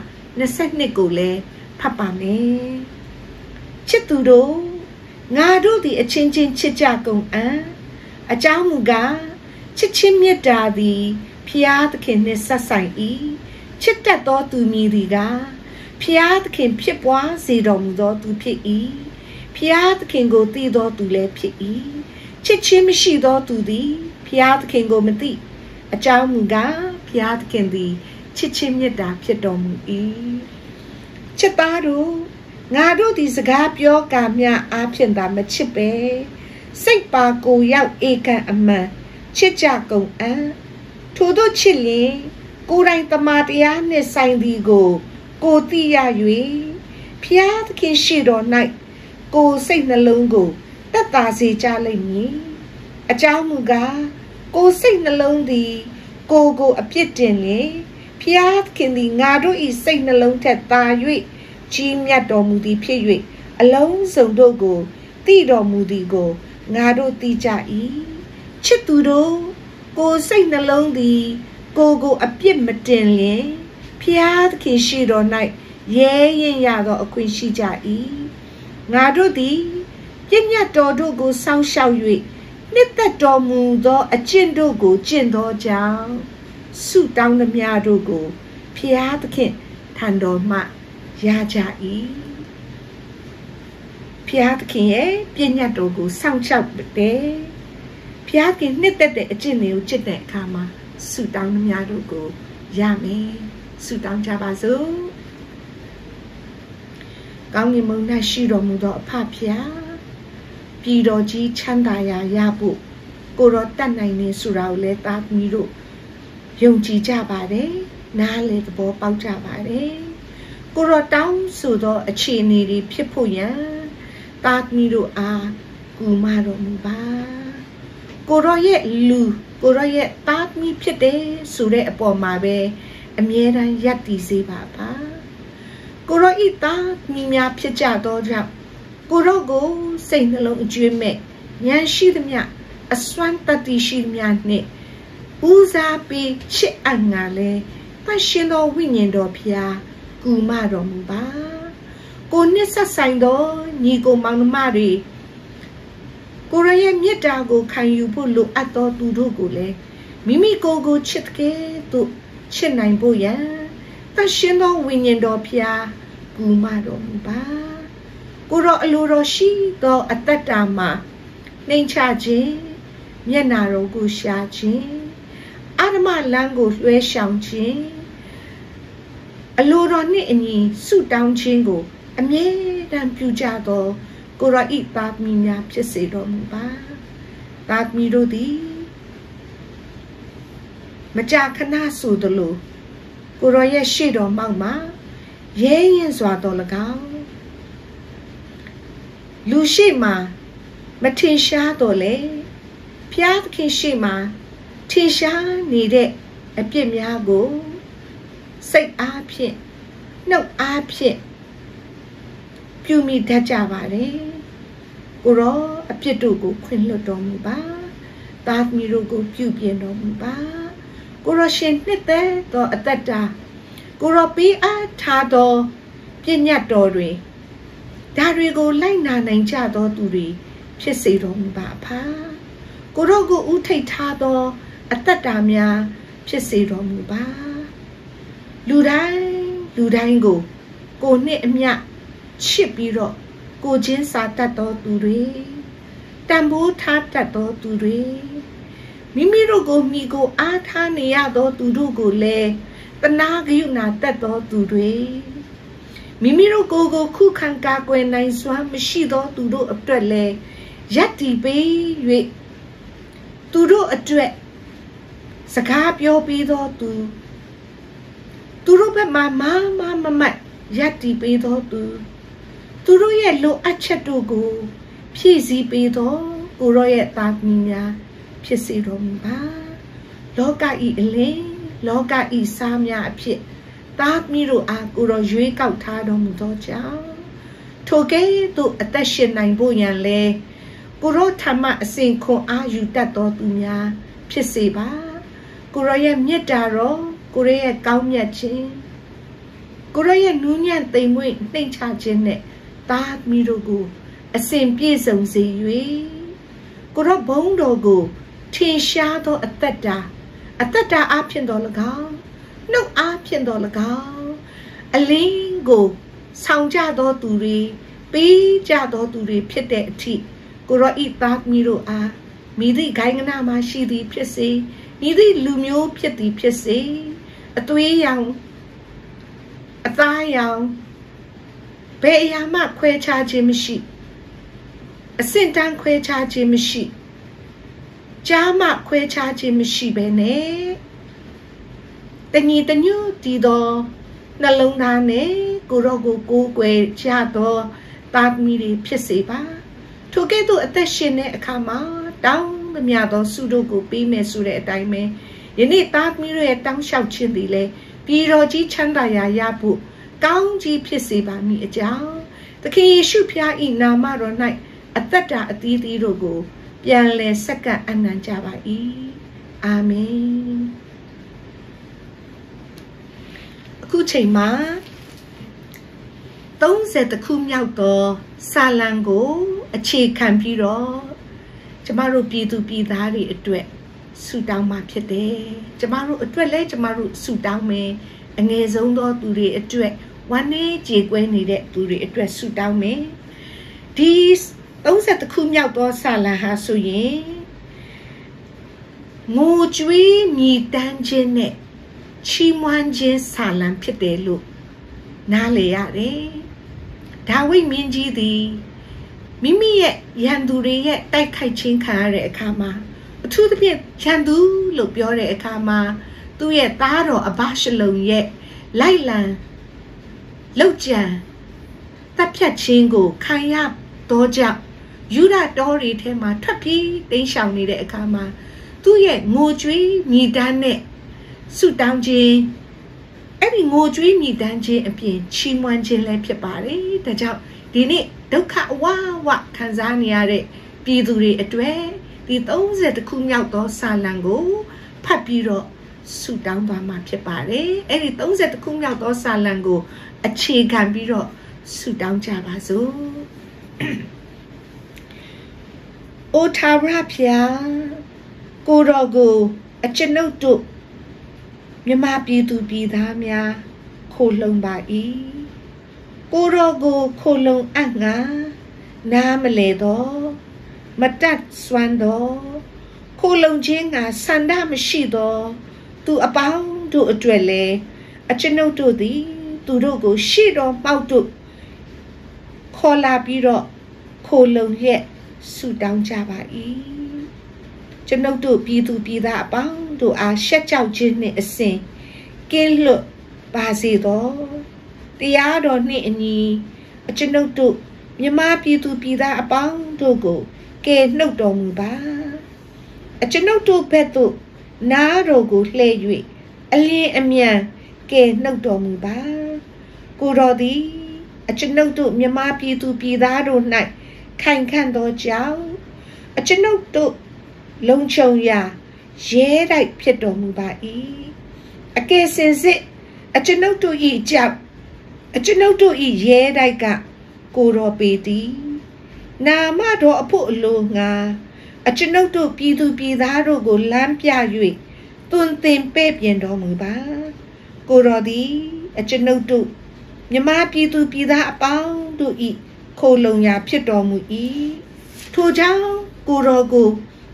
22ကိုလည်းဖတ်ပါမယ်ချစ်သူတို့ငါတို့သည်အချင်းချင်းချစ်ကြကုန်အံ့အကြောင်းမူကားချစ်ချင်းမေတ္တာသည်ဖျားသခင်နှင့်ဆက်ဆိုင်၏ချစ်တတ်သောသူမည်သည်ကဖျားသခင်ဖြစ်ပွားစေတော်မူသောသူဖြစ်၏ဖျားသခင်ကိုသိသောသူလည်းဖြစ်၏ချစ်ချင်းမရှိသောသူသည်ဖျားသခင်ကိုမသိအကြောင်းမူကားဖျားသခင်သည်ချစ်ချင်းမေတ္တာဖြစ်တော်မူ၏ချစ်သားတို့ငါတို့သည်စကားပြောကာမျှအားဖြင့်သာမချစ်ပဲစိတ်ပါကိုရောက်ဧကန်အမှန်ချစ်ကြကုန်အံ့ထို့သောချစ်လျင်ကိုယ်တိုင်တမန်တရားနှင့်ဆိုင်သည်ကိုသိရ၍ဖျားသခင်ရှိတော်၌ကိုစိတ်နှလုံးကိုသက်သာစေကြလိမ့်မည်အကြောင်းမူကားကိုစိတ်နှလုံးသည်ကိုအပြစ်တင်လျင်ဖျားသခင်သည်ငါတို့၏စိတ်နှလုံးထက်သာ၍ကြီးမြတ်တော်မူသည်ဖြစ်၍အလုံးစုံတို့ကိုသိတော်မူသည်ကိုငါတို့သိကြ၏ချစ်သူတို့ကိုစိတ်နှလုံးသည်ကိုအပြစ်မတင်လျင်ဖျားသခင်ရှိတော်၌ရဲရင်ရသောအခွင့်ရှိကြ၏ငါတို့သည်ပညာတော်တို့ကိုစောင့်ရှောက်၍နှစ်သက်တော်မူသောအကျင့်တို့ကိုကျင့်သောကြောင့်ဆုတောင်းသမျှတို့ကိုဖျားသခင်ထံတော်မှရကြ၏ဖျားသခင်ရဲ့ပညာတော်ကိုစောင့်ရှောက်တယ်ဖျားသခင်နှစ်သက်တဲ့အကျင့်တွေကိုကျင့်တဲ့အခါမှာဆုတောင်းသမျှတို့ကိုရမယ်ဆုတောင်းကြပါစို့ကောင်းကင်ဘုံ၌ရှိတော်မူသောအဖဖျားပြည်တော်ကြီးချမ်းသာရာရဖို့ကိုတော်တတ်နိုင်နေဆိုတာကိုလည်းသားသမီးတို့ယုံကြည်ကြပါတယ်နားလေသဘောပေါက်ကြပါတယ်ကိုတော်တောင်းဆိုသောအခြေအနေတွေဖြစ်ဖို့ရန်သားသမီးတို့အားကူမတော်မူပါကိုတော်ရဲ့လူကိုတော်ရဲ့သားသမီးဖြစ်တယ်ဆိုတဲ့အပေါ်မှာပဲအမြဲတမ်းယက်တည်စေပါပါကိုတော်ဤသားသမီးများဖြစ်ကြသောကြောင့်ကိုတော်ကိုစိတ်နှလုံးအကျွေးမဲ့ဉာဏ်ရှိသမျှအစွမ်းတတ္တိရှိသမျှနှင့်ဦးစားပေးချစ်အပ်ငါလဲပရှင်တော်ဝိညာဉ်တော်ဖျားကူမတော်မူပါကိုနှစ်ဆက်ဆိုင်သောညီကိုမောင်နှမတွေကိုရရဲ့မေတ္တာကိုခံယူဖို့လိုအပ်သောသူတို့ကိုလည်းမိမိကိုယ်ကိုချစ်တဲ့သို့ချစ်နိုင်ဖို့ရန်ပရှင်တော်ဝိညာဉ်တော်ဖျားကူမတော်မူပါကိုရောအလိုတော်ရှိသောအတ္တတာမှာနှိမ်ချခြင်းမျက်နာတော်ကိုရှာခြင်းအာရမလမ်းကိုလွှဲရှောင်ခြင်းအလိုတော်နှင့်အညီဆုတောင်းခြင်းကိုအမြဲတမ်းပြုကြသောကိုရောဤသားသမီးများဖြစ်စေတော်မူပါသားသမီးတို့သည်မကြာခဏဆိုသလိုကိုရောရဲ့ရှေ့တော်မှောက်မှာရဲရင်စွာတော်၎င်းလူရှိမှမထင်ရှားတော့လေဖျားသခင်ရှိမှထင်ရှားနေတဲ့အပြစ်များကိုစိတ်အားဖြင့်နှုတ်အားဖြင့်ပြုမိတတ်ကြပါတယ်ကိုရောအပြစ်တို့ကိုခွင့်လွှတ်တော်မူပါသားသမီးတို့ကိုပြုပြင်တော်မူပါကိုရောရှင်နှစ်သက်သောအသက်တာကိုရောပေးအားထားသောပညာတော်တွေဒါတွေကိုလိုက်နာနိုင်ကြသောသူတွေဖြစ်စေတော်မူပါဖာကိုရောကိုဥထိတ်ထားသောအသက်တာများဖြစ်စေတော်မူပါလူတိုင်းကိုကိုနှစ်အမျှချစ်ပြီးတော့ကိုချင်းစာတတ်သောသူတွေတန်ဖိုးထားတတ်သောသူတွေမိမိတို့ကိုမိကိုအားထားနေရသောသူတို့ကိုလည်းတနာဂရုဏာတတ်သောသူတွေမိမိတို့ကိုယ်ကိုခုခံကာကွယ်နိုင်စွမ်းမရှိသောသူတို့အတွက်လည်းယက်တီပေး၍သူတို့အတွက်စကားပြောပြီးသောသူတို့ဘက်မှာမမတ်ယက်တီပေးသောသူတို့ရဲ့လိုအပ်ချက်တို့ကိုဖြည့်ဆည်းပေးသောကိုရောရဲ့သားသမီးများဖြစ်စေတော်မူပါလောကဤအလင်းလောကဤစားများအဖြစ်သားသမီးတို့အားကိုရောရွေးကောက်ထားတော်မူသောကြောင့်ထိုကဲ့သို့အသက်ရှင်နိုင်ဖို့ရန်လဲကိုရောထမအစဉ်ခွန်အားယူတတ်သောသူများဖြစ်စေပါကိုရောရဲ့မေတ္တာတော်ကိုရောရဲ့ကောင်းမြတ်ခြင်းကိုရောရဲ့နူးညံ့သိမ်မွေ့နှိမ်ချခြင်းနဲ့သားသမီးတို့ကိုအစဉ်ပြည့်စုံစေ၍ကိုရောဘုန်းတော်ကိုထင်ရှားသောအသက်တာအားဖြင့်တော်၎င်းနှုတ်အားဖြင့်တော်၎င်းအလင်းကိုဆောင်ကြသောသူတွေပေးကြသောသူတွေဖြစ်တဲ့အထိကိုရောဤသားသမီးတို့အားမိသည့်ဂိုင်းကနာမှာရှိသည်ဖြစ်စေမိသည့်လူမျိုးဖြစ်သည်ဖြစ်စေအသွေးရောင်အသားရောင်ဘယ်အရာမှခွဲခြားခြင်းမရှိအဆင့်တန်းခွဲခြားခြင်းမရှိကြားမှခွဲခြားခြင်းမရှိဘဲနဲ့တညီတညွတ်တည်သောနှလုံးသားနဲ့ကိုရောကိုကိုးကွယ်ကြသောသားသမီးတွေဖြစ်စေပါထိုကဲ့သို့အသက်ရှင်တဲ့အခါမှာတောင်းသမျှသောဆုတို့ကိုပေးမယ်ဆိုတဲ့အတိုင်းပဲယနေ့သားသမီးတို့ရဲ့တောင်းလျှောက်ခြင်းသည်လည်းပြည်တော်ကြီးချမ်းသာရာရဖို့ကောင်းကြီးဖြစ်စေပါမည်အကြောင်းသခင်ယေရှုဖျား၏နာမတော်၌အသက်တာအသီးသီးတို့ကိုပြန်လည်ဆက်ကပ်အနံ့ကြပါ၏အာမင်အခုချိန်မှာသ 30 ခုမြောက်သောစာလံကိုအခြေခံပြီးတော့ကျမတို့ပြည်သူပြည်သားတွေအတွက်ဆုတောင်းမှာဖြစ်တယ်ကျမတို့အတွက်လည်းကျမတို့ဆုတောင်းမယ်အငယ်ဆုံးသောသူတွေအတွက်ဝမ်းနည်းကြေကွဲနေတဲ့သူတွေအတွက်ဆုတောင်းမယ်ဒီ30 ခုမြောက်သောစာလံဟာဆိုရင်ငိုကြွေးမြည်တမ်းခြင်းနဲ့ချီးမွမ်းခြင်းစာလံဖြစ်တယ်လို့နားလည်ရတယ်ဒါဝိမင်းကြီးသည်မိမိရဲ့ရန်သူတွေရဲ့တိုက်ခိုက်ခြင်းခံရတဲ့အခါမှာအထူးသဖြင့်ရန်သူလို့ပြောတဲ့အခါမှာသူ့ရဲ့သားတော်အဘရှလုံရဲ့လိုက်လံလောက်ကြံတပ်ဖြတ်ခြင်းကိုခံရတော့ကြောင့်ယူဒတော်တွေထဲမှာထွက်ပြေးတိမ်းရှောင်နေတဲ့အခါမှာသူ့ရဲ့ငိုကြွေးမြည်တမ်းနဲ့ဆုတောင်းခြင်းအဲ့ဒီငိုကြွေးမြည်တမ်းခြင်းအပြင်ချီးမွမ်းခြင်းလည်းဖြစ်ပါတယ်ဒါကြောင့်ဒီနေ့ဒုက္ခဝဝခံစားနေရတဲ့ပြည်သူတွေအတွက်ဒီ30 ခုမြောက်သောစာလံကိုဖတ်ပြီးတော့ဆုတောင်းသွားမှာဖြစ်ပါတယ်အဲ့ဒီ30 ခုမြောက်သောစာလံကိုအခြေခံပြီးတော့ဆုတောင်းကြပါစို့အိုထာဝရဘုရားကိုတော်ကိုအကျွန်ုပ်တို့မြမပြည်သူပြည်သားများခိုလှုံပါ၏ကိုတော်ကိုခိုလှုံအပ်ငါနားမလဲတော့မတတ်စွမ်းတော့ခိုလှုံခြင်းကဆန္ဒမရှိတော့သူအပေါင်းတို့အတွက်လဲအကျွန်ုပ်တို့သည်သူတို့ကိုရှေ့တော်ပေါက်တို့ခေါ်လာပြီးတော့ခိုလှုံရဲ့ဆုတောင်းကြပါ၏ကျွန်ုပ်တို့ပြည်သူပြည်သားအပေါင်းတို့အားရှက်ကြောက်ခြင်းနှင့်အစဉ်ကင်းလွတ်ပါစေသောတရားတော်နှင့်အညီအကျွန်ုပ်တို့မြမပြည်သူပြည်သားအပေါင်းတို့ကိုကယ်နှုတ်တော်မူပါအကျွန်ုပ်တို့ဘက်သို့နားတော်ကိုလှည့်၍အလင်းအမြန်ကယ်နှုတ်တော်မူပါကိုတော်သည်အကျွန်ုပ်တို့မြမပြည်သူပြည်သားတို့၌ခိုင်ခန့်သောကြောင့်အကျွန်ုပ်တို့လုံခြုံရာရဲတိုက်ဖြစ်တော်မူပါ၏အကယ်စင်စစ်အကျွန်ုပ်တို့၏ကြောင့်အကျွန်ုပ်တို့၏ရဲတိုက်ကကိုတော်ပေသည်နာမတော်အဖို့အလိုငါအကျွန်ုပ်တို့ပြည်သူပြည်သားတို့ကိုလမ်းပြ၍သွန်သင်ပဲ့ပြင်တော်မူပါကိုတော်သည်အကျွန်ုပ်တို့မြမပြည်သူပြည်သားအပေါင်းတို့၏ခိုလုံရာဖြစ်တော်မူ၏ထိုကြောင့်ကိုတော်ကို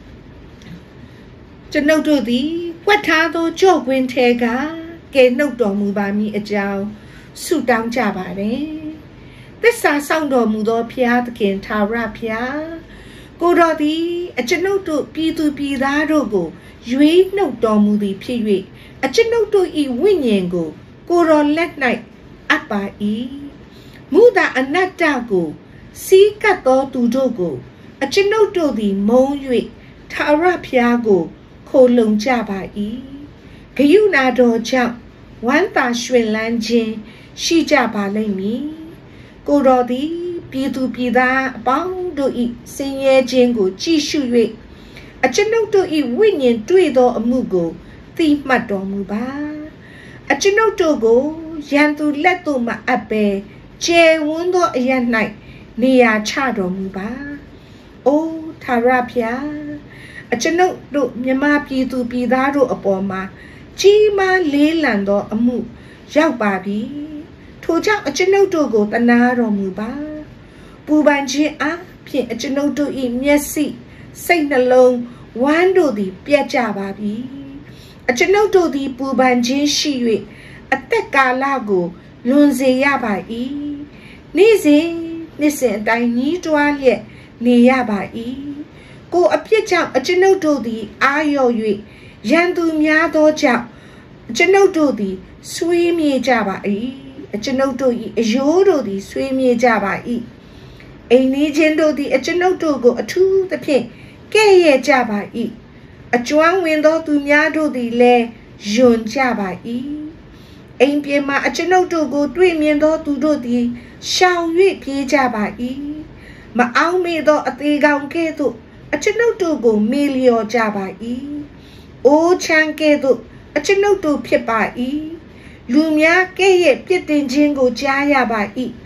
ကျွန်ုပ်တို့သည်ဝတ်ထားသောကြော့ကွင်းထဲကကယ်နှုတ်တော်မူပါမည်အကြောင်းဆုတောင်းကြပါတယ်သစ္စာဆောင်တော်မူသောဘုရားသခင်ထာဝရဘုရားကိုတော်သည်အကျွန်ုပ်တို့ပြည်သူပြည်သားတို့ကိုရွေးနှုတ်တော်မူသည်ဖြစ်၍အကျွန်ုပ်တို့၏ဝိညာဉ်ကိုကိုတော်လက်၌အပ်ပါ၏မူသာအနတ္တကိုစီးကပ်သောသူတို့ကိုအကျွန်ုပ်တို့သည်မုန်း၍ထာဝရဘုရားကိုခိုလုံကြပါ၏ဂရုဏာတော်ကြောင့်ဝမ်းသာရွှင်လန်းခြင်းရှိကြပါလိမ့်မည်ကိုတော်သည်ပြည်သူပြည်သားအပေါင်းတို့၏ဆင်းရဲခြင်းကိုကြည့်ရှု၍အကျွန်ုပ်တို့၏ဝိညာဉ်တွေ့သောအမှုကိုသိမှတ်တော်မူပါအကျွန်ုပ်တို့ကိုရန်သူလက်သို့မအပ်ပဲကျယ်ဝန်းသောအရ၌နေရာချတော်မူပါအိုးထာဝရဘုရားအကျွန်ုပ်တို့မြမပြည်သူပြည်သားတို့အပေါ်မှာကြီးမားလေးလံသောအမှုရောက်ပါပြီထိုကြောင့်အကျွန်ုပ်တို့ကိုတနာတော်မူပါပူပန်ခြင်းအားဖြင့်အကျွန်ုပ်တို့၏မျက်စိစိတ်နှလုံးဝမ်းတို့သည်ပြတ်ကြပါပြီအကျွန်ုပ်တို့သည်ပူပန်ခြင်းရှိ၍အသက်ကာလကိုလွန်စေရပါ၏နေ့စဉ်အတိုင်းညီးတွားလျက်နေရပါ၏ကိုအပြစ်ကြောင့်အကျွန်ုပ်တို့သည်အာရော့၍ရန်သူများသောကြောင့်အကျွန်ုပ်တို့သည်ဆွေးမြေ့ကြပါ၏အကျွန်ုပ်တို့၏အယိုးတို့သည်ဆွေးမြေ့ကြပါ၏အိမ်နီးချင်းတို့သည်အကျွန်ုပ်တို့ကိုအထူးသဖြင့်ကဲ့ရဲ့ကြပါ၏အကျွမ်းဝင်သောသူများတို့သည်လည်းယွန်ကြပါ၏အိမ်ပြင်မှာအကျွန်ုပ်တို့ကိုတွေ့မြင်သောသူတို့သည်ရှောင်၍ပြေးကြပါ၏မအောင်မေသောအသေးကောင်ကဲ့သို့အကျွန်ုပ်တို့ကိုမေလျော်ကြပါ၏အိုးချမ်းကဲ့သို့အကျွန်ုပ်တို့ဖြစ်ပါ၏လူများကဲ့ရဲ့ပြစ်တင်ခြင်းကိုကြားရပါ၏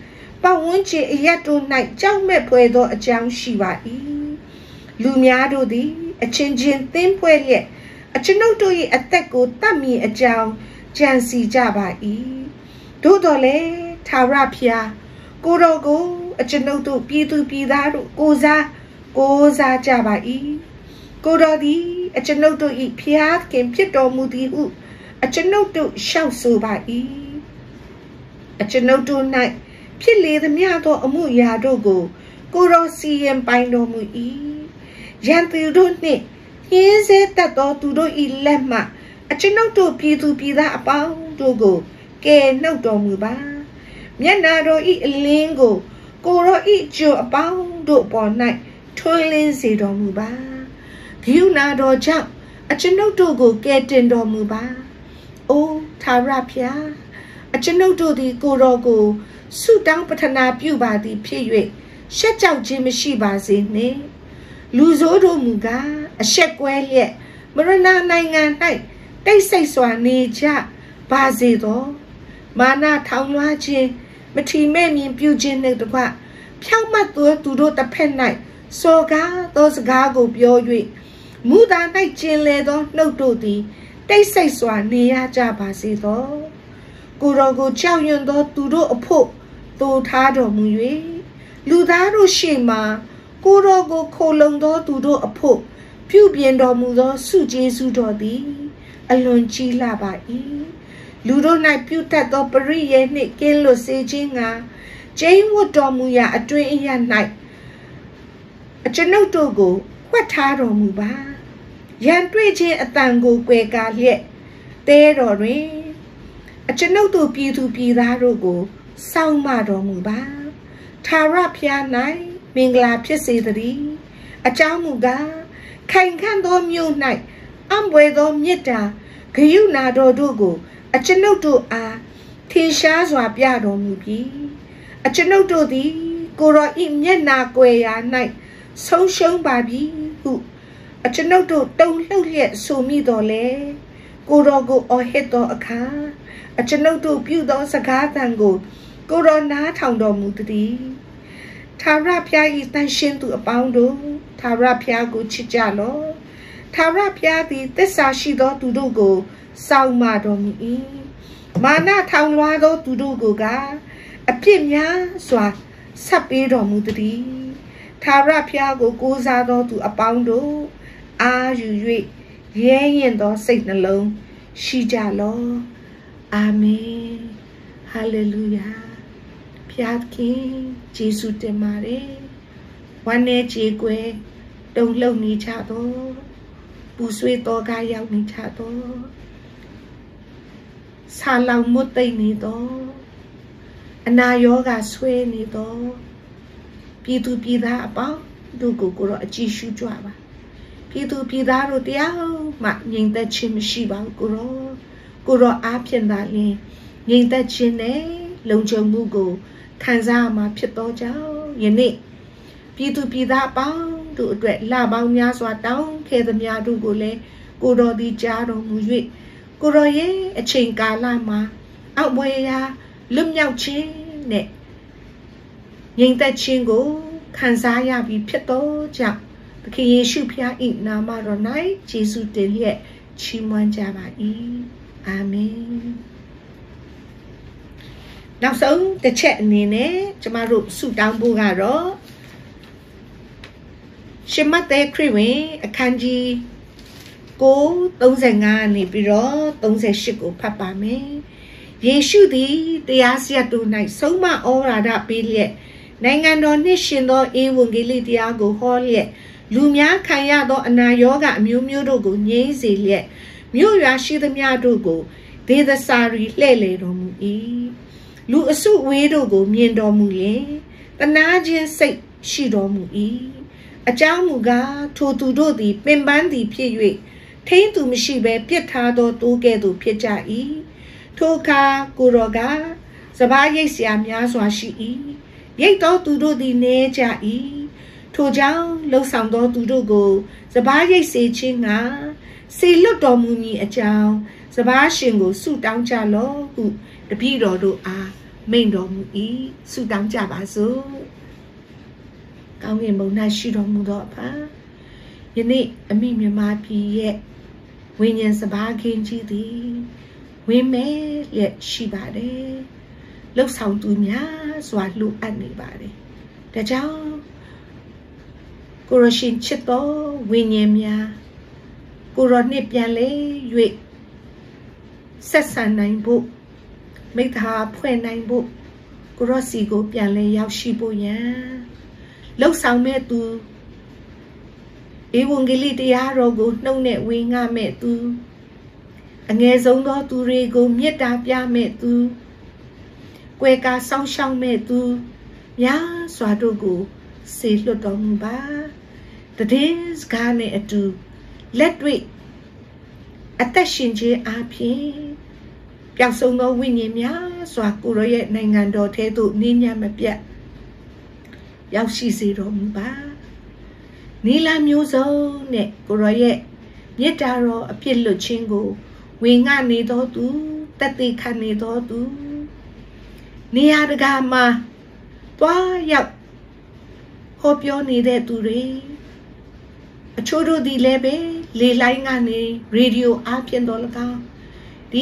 ပတ်ဝန်းကျင်အရက်တို့၌ကြောက်မဲ့ဖွယ်သောအကြောင်းရှိပါ၏လူများတို့သည်အချင်းချင်းသင်းဖွဲ့လျက်အကျွန်ုပ်တို့၏အသက်ကိုတတ်မည်အကြောင်းကြံစီကြပါ၏သို့တော်လည်းထာဝရဘုရားကိုတော်ကိုအကျွန်ုပ်တို့ပြည်သူပြည်သားတို့ကိုးစားကြပါ၏ကိုတော်သည်အကျွန်ုပ်တို့၏ဘုရားခင်ဖြစ်တော်မူသည်ဟုအကျွန်ုပ်တို့ရှောက်ဆိုပါ၏အကျွန်ုပ်တို့၌ဖြစ်လေသမျှသောအမှုရာတို့ကိုကိုတော်စီရင်ပိုင်တော်မူ၏ရန်သူတို့နှင့်ရင်းစေတတ်သောသူတို့၏လက်မှအကျွန်ုပ်တို့ပြည်သူပြည်သားအပေါင်းတို့ကိုကယ်နှုတ်တော်မူပါမျက်နာတော်၏အလင်းကိုကိုတော်၏ကြွအပေါင်းတို့ပေါ်၌ထွန်းလင်းစေတော်မူပါဂိယူနာတော်ကြောင့်အကျွန်ုပ်တို့ကိုကယ်တင်တော်မူပါအိုထာဝရဘုရားအကျွန်ုပ်တို့သည်ကိုတော်ကိုဆုတောင်းပတနာပြုပါသည်ဖြစ်၍ရှက်ကြောက်ခြင်းမရှိပါစေနှင့်လူဆိုးတို့မူကားအရှက်ကွဲလျက်မရဏနိုင်ငံ၌တိတ်ဆိတ်စွာနေကြပါစေသောမာနထောင်လွှားခြင်းမထီမဲ့မြင်ပြုခြင်းနှင့်တကွဖြောင့်မတ်သောသူတို့တစ်ဖက်၌စော်ကားသောစကားကိုပြော၍မူသာ၌ကျင်လေသောနှုတ်တို့သည်တိတ်ဆိတ်စွာနေရကြပါစေသောကိုတော်ကိုကြောက်ရွံ့သောသူတို့အဖို့သို့ထားတော်မူ၍လူသားတို့ရှေ့မှာကိုတော်ကိုခိုလုံသောသူတို့အဖို့ပြုပြင်တော်မူသောဆုကျေးဇူးတော်သည်အလွန်ကြီးလာပါ၏လူတို့၌ပြုတတ်သောပရိယေနှင့်ကင်းလွတ်စေခြင်းငှာကျိန်းဝတ်တော်မူရာအတွင်းအရ၌အကျွန်ုပ်တို့ကိုဝှက်ထားတော်မူပါရန်တွေ့ခြင်းအတန်ကိုကွယ်ကာလျက်တဲတော်တွင်အကျွန်ုပ်တို့ပြည်သူပြည်သားတို့ကိုစောင့်မတော်မူပါထာဝရဘုရား၌မင်္ဂလာဖြစ်စေတည်းအကြောင်းမူကားခိုင်ခန့်သောမြို့၌အံ့ဘွယ်သောမေတ္တာဂရုဏာတော်တို့ကိုအကျွန်ုပ်တို့အားထင်ရှားစွာပြတော်မူပြီးအကျွန်ုပ်တို့သည်ကိုတော်၏မျက်နာကွယ်ရာ၌ဆုံးရှုံးပါပြီဟုအကျွန်ုပ်တို့တုန်လှုပ်လျက်ဆိုမိတော်လဲကိုတော်ကိုအော်ဟစ်သောအခါအကျွန်ုပ်တို့ပြုသောစကားသံကိုကိုတော်နားထောင်တော်မူသည်ထာဝရဘုရား၏တန်ရှင်းသူအပေါင်းတို့ထာဝရဘုရားကိုချစ်ကြလော့ထာဝရဘုရားသည်သစ္စာရှိသောသူတို့ကိုစောင့်မတော်မူ၏မာနထောင်လွှားသောသူတို့ကအပြစ်များစွာဆက်ပေးတော်မူသည်ထာဝရဘုရားကိုကိုးစားသောသူအပေါင်းတို့အာယူ၍ရဲရင်သောစိတ်နှလုံးရှိကြလော့အာမင်ဟာလေလုယာဖျားခင်ယေရှုတင်ပါတယ်ဝမ်းနဲ့ကြေကွယ်တုန်လှုပ်နေကြတော့ပူဆွေးတော်ကားရောက်နေကြတော့ဆာလောင်မွတ်သိမ့်နေတော့အနာရောဂါဆွဲနေတော့ပြည်သူပြည်သားအပေါင်းတို့ကိုတော့အကြည့်ရှုကြပါပြည်သူပြည်သားတို့တရားမှငြိမ်သက်ခြင်းမရှိပါဘူးကိုတော့အားဖြင့်သာလျှင်ငြိမ်သက်ခြင်းနဲ့လုံခြုံမှုကိုခံစားမှာဖြစ်သောကြောင့်ယနေ့ပြည်သူပြည်သားအပေါင်းတို့အတွက်လပေါင်းများစွာတောင်းခဲ့သမျှတို့ကိုလည်းကိုတော်သည်ကြားတော်မူ၍ကိုတော်ရဲ့အချိန်ကာလမှာအောက်ဝေးရာလွတ်မြောက်ခြင်းနဲ့ငြိမ်သက်ခြင်းကိုခံစားရပြီးဖြစ်သောကြောင့်သခင်ယေရှုဖျား၏နာမတော်၌ယေရှုတင်လျက်ချီးမွမ်းကြပါ၏အာမင်နောက်ဆုံးတစ်ချက်အနေနဲ့ကျမတို့ဆုတောင်းဖို့ကတော့ရှမဿဲခရစ်ဝင်အခန်းကြီး9:35နေပြီးတော့38ကိုဖတ်ပါမယ်ယေရှုသည်တရားစရပ်တို့၌ဆုံးမဩဝါဒပေးလျက်နိုင်ငံတော်နှင့်ရှင်သောဧဝံဂေလိတရားကိုဟောလျက်လူများခံရသောအနာရောဂါအမျိုးမျိုးတို့ကိုငြိမ်းစေလျက်မြို့ရွာရှိသမျှတို့ကိုဒေသစာရီလှဲ့လေတော်မူ၏လူအစုဝေးတို့ကိုမြင်တော်မူလျင်တနာခြင်းစိတ်ရှိတော်မူ၏အကြောင်းမူကားထိုသူတို့သည်ပင်ပန်းသည်ဖြစ်၍ထိမ့်သူမရှိဘဲပြစ်ထားသောတိုးကဲ့သို့ဖြစ်ကြ၏ထိုအခါကိုတော်ကစပါးရိတ်เสียများစွာရှိ၏ရိတ်သောသူတို့သည်နေကြ၏ထိုကြောင့်လှုပ်ဆောင်သောသူတို့ကိုစပါးရိတ်စေခြင်းငှာစေလွတ်တော်မူမည်အကြောင်းစပါးရှင်ကိုဆုတောင်းကြလော့ဟုတပည့်တော်တို့အားမိန်တော်မူ၏ဆုတောင်းကြပါစို့ကောင်းကင်ဘုံ၌ရှိတော်မူသောအဖယနေ့အမိမြမပြည်ရဲ့ဝိညာဉ်စပါးခင်းကြီးသည်ဝင်းမဲလျက်ရှိပါတယ်လှုပ်ဆောင်သူများစွာလှူအပ်နေပါတယ်ဒါကြောင့်ကိုရရှင်ချစ်သောဝိညာဉ်များကိုရနှစ်ပြန်လဲ၍ဆက်ဆံနိုင်ဖို့မိသားဖွဲ့နိုင်ဖို့ကိုရစီကိုပြန်လဲရောက်ရှိဖို့ရန်လှုပ်ဆောင်မဲ့သူဧဝံဂေလိတရားတော်ကိုနှုတ်နဲ့ဝေငှမဲ့သူအငယ်ဆုံးသောသူတွေကိုမေတ္တာပြမဲ့သူကွယ်ကာစောင့်ရှောက်မဲ့သူများစွာတို့ကိုစေလွတ်တော်မူပါတည်င်းစကားနဲ့အတူလက်တွေ့အသက်ရှင်ခြင်းအပြင်ပျောက်ဆုံးသောဝိညာဉ်များစွာကိုရောရဲ့နိုင်ငံတော်ထဲသို့နင်းညံ့မပြတ်ရောက်ရှိစေတော်မူပါနီလာမျိုးစုံနဲ့ကိုရောရဲ့မေတ္တာတော်အပြစ်လွတ်ခြင်းကိုဝေငှနေသောသူတသက်ခံနေသောသူနေရာတကာမှာတွားရောက်ဟောပြောနေတဲ့သူတွေအချို့တို့ဒီလည်းပဲလေလိုင်းကနေရေဒီယိုအားဖြင့်တော်၎င်းဒီ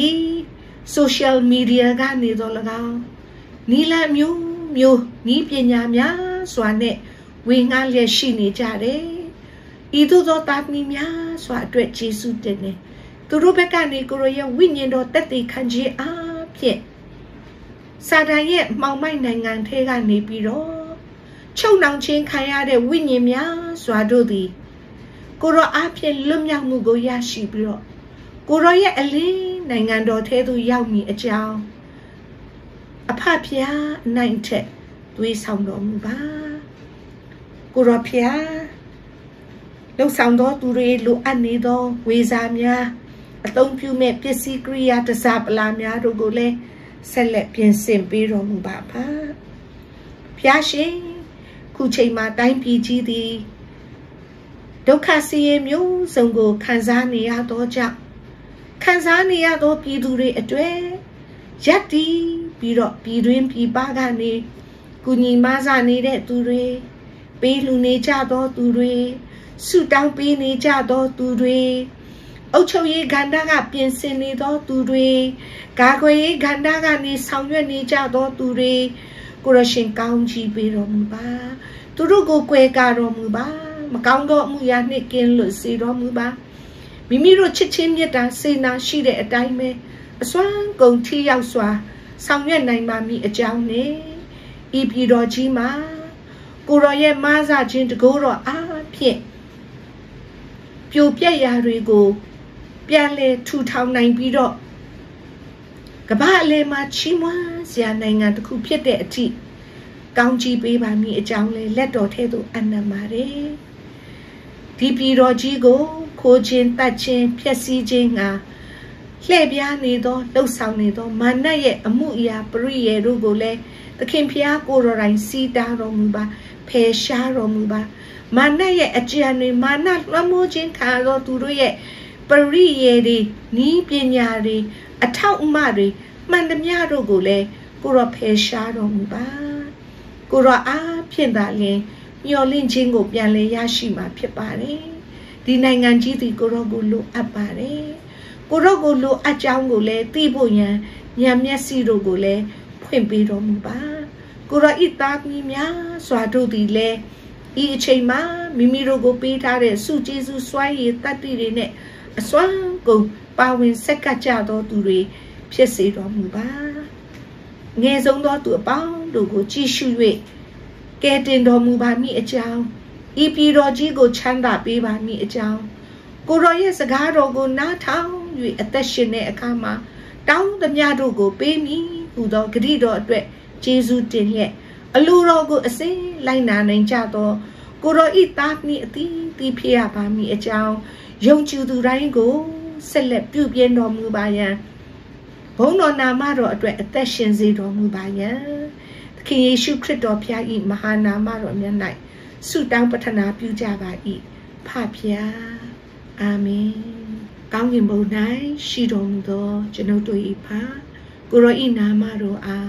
social media ကနေတော်၎င်းနီလာမျိုးမျိုးဤပညာများစွာနဲ့ဝေငှလျက်ရှိနေကြတယ်ဤသို့သောတာသမီများစွာအတွက်ယေရှုတင်တယ်သူတို့ဘက်ကနေကိုရရဲ့ဝိညာဉ်တော်တက်တည်ခံခြင်းအားဖြင့်စာတန်ရဲ့မှောင်မိုက်နိုင်ငံထဲကနေပြီးတော့ချုပ်နှောင်ခြင်းခံရတဲ့ဝိညာဉ်များစွာတို့သည်ကိုရောအားဖြင့်လွတ်မြောက်မှုကိုရရှိပြီးတော့ကိုရောရဲ့အလင်းနိုင်ငံတော်ထဲသို့ရောက်မည်အကြောင်းအဖဖျားအနိုင်ထက်သွေးဆောင်တော်မူပါကိုရောဖျားလှုပ်ဆောင်သောသူတွေလိုအပ်နေသောဝေစာများအသုံးပြုမဲ့ပစ္စည်းကိရိယာတစားပလာများတို့ကိုလည်းဆက်လက်ပြင်ဆင်ပေးတော်မူပါပါဖျားရှင်ခုချိန်မှာတိုင်းပြည်ကြီးသည်ဒုက္ခဆင်းရဲမျိုးစုံကိုခံစားနေရသောကြောင့်ခံစားနေရသောပြည်သူတွေအတွေ့ရပ်တည်ပြီးတော့ပြည်တွင်းပြည်ပကနေကုညီမဆနေတဲ့သူတွေပေးလူနေကြသောသူတွေဆုတောင်းပေးနေကြသောသူတွေအုပ်ချုပ်ရေးကဏ္ဍကပြင်ဆင်နေသောသူတွေကာကွယ်ရေးကဏ္ဍကနေဆောင်ရွက်နေကြသောသူတွေကိုရရှင်ကောင်းချီးပေးတော်မူပါသူတို့ကိုကွယ်ကာတော်မူပါမကောင်းသောအမှုရာနှင့်ကင်းလွတ်စေတော်မူပါမိမိတို့ချစ်ချင်းမေတ္တာစေနာရှိတဲ့အတိုင်းပဲအစွမ်းကုန်ထိရောက်စွာဆောင်ရွက်နိုင်ပါမည်အကြောင်းနဲ့ဤပြည်တော်ကြီးမှာကိုရောရဲ့မဆခြင်းတကိုးတော်အားဖြင့်ပြိုပြက်ရာတွေကိုပြန်လဲထူထောင်နိုင်ပြီးတော့ကမ္ဘာအလယ်မှာချီးမွမ်းစရာနိုင်ငံတစ်ခုဖြစ်တဲ့အထိကောင်းချီးပေးပါမည်အကြောင်းလဲလက်တော်ထဲသို့အနံပါတယ်ဒီပြည်တော်ကြီးကိုခိုးခြင်းတတ်ခြင်းဖျက်ဆီးခြင်းငါလှည့်ပြားနေသောလှုပ်ဆောင်နေသောမာနရဲ့အမှုအရာပရိယေတို့ကိုလည်းသခင်ဖျားကိုယ်တော်တိုင်စီးတားတော်မူပါဖယ်ရှားတော်မူပါမာနရဲ့အကြံတွေမာနလွှမ်းမိုးခြင်းခံသောသူတို့ရဲ့ပရိယေတွေနီးပညာတွေအထောက်အမတွေမှန်သမျှတို့ကိုလည်းကိုယ်တော်ဖယ်ရှားတော်မူပါကိုယ်တော်အားဖြင့်သာလျှင်မျှော်လင့်ခြင်းကိုပြန်လည်ရရှိမှာဖြစ်ပါတယ်ဒီနိုင်ငံကြီးသည်ကိုယ်တော်ကိုလိုအပ်ပါတယ်ကိုယ်တော်ကိုလိုအပ်ကြောင်းကိုလည်းသိဖို့ရန်ဉာဏ်မျက်စိတို့ကိုလည်းဖွင့်ပေးတော်မူပါကိုယ်တော်ဤသားသမီးများစွာတို့သည်လည်းဤအချိန်မှာမိမိတို့ကိုပေးထားတဲ့စုကျေးဇူးစွမ်းရည်တတ်သိတွေနဲ့အစွမ်းကုန်ပါဝင်ဆက်ကပ်ကြသောသူတွေဖြစ်စေတော်မူပါငယ်ဆုံးသောသူအပေါင်းတို့ကိုကြည်ရှု၍ကယ်တင်တော်မူပါမည်အကြောင်းဤပြည်တော်ကြီးကိုချမ်းသာပေးပါမည်အကြောင်းကိုရောရဲ့စကားတော်ကိုနားထောင်၍အသက်ရှင်တဲ့အခါမှာတောင်းသမျှတို့ကိုပေးမည်ဟူသောဂရုတော်အတွက်ကျေးဇူးတင်လျက်အလိုတော်ကိုအစဉ်လိုက်နာနိုင်ကြသောကိုရောဤသားသမီးအသီးသီးဖြစ်ရပါမည်အကြောင်းယုံကြည်သူတိုင်းကိုဆက်လက်ပြုပြင်တော်မူပါယံဘုန်းတော်နာမတော်အတွက်အသက်ရှင်စေတော်မူပါယံသခင်ယေရှုခရစ်တော်ဖျား၏မဟာနာမတော်မြတ်၌ဆုတောင်းပတနာပြုကြပါ၏ဖဖျားအာမင်ကောင်းကင်ဘုံ၌ရှိတော်မူသောကျွန်ုပ်တို့၏ဖကိုရောဤနာမတော်အား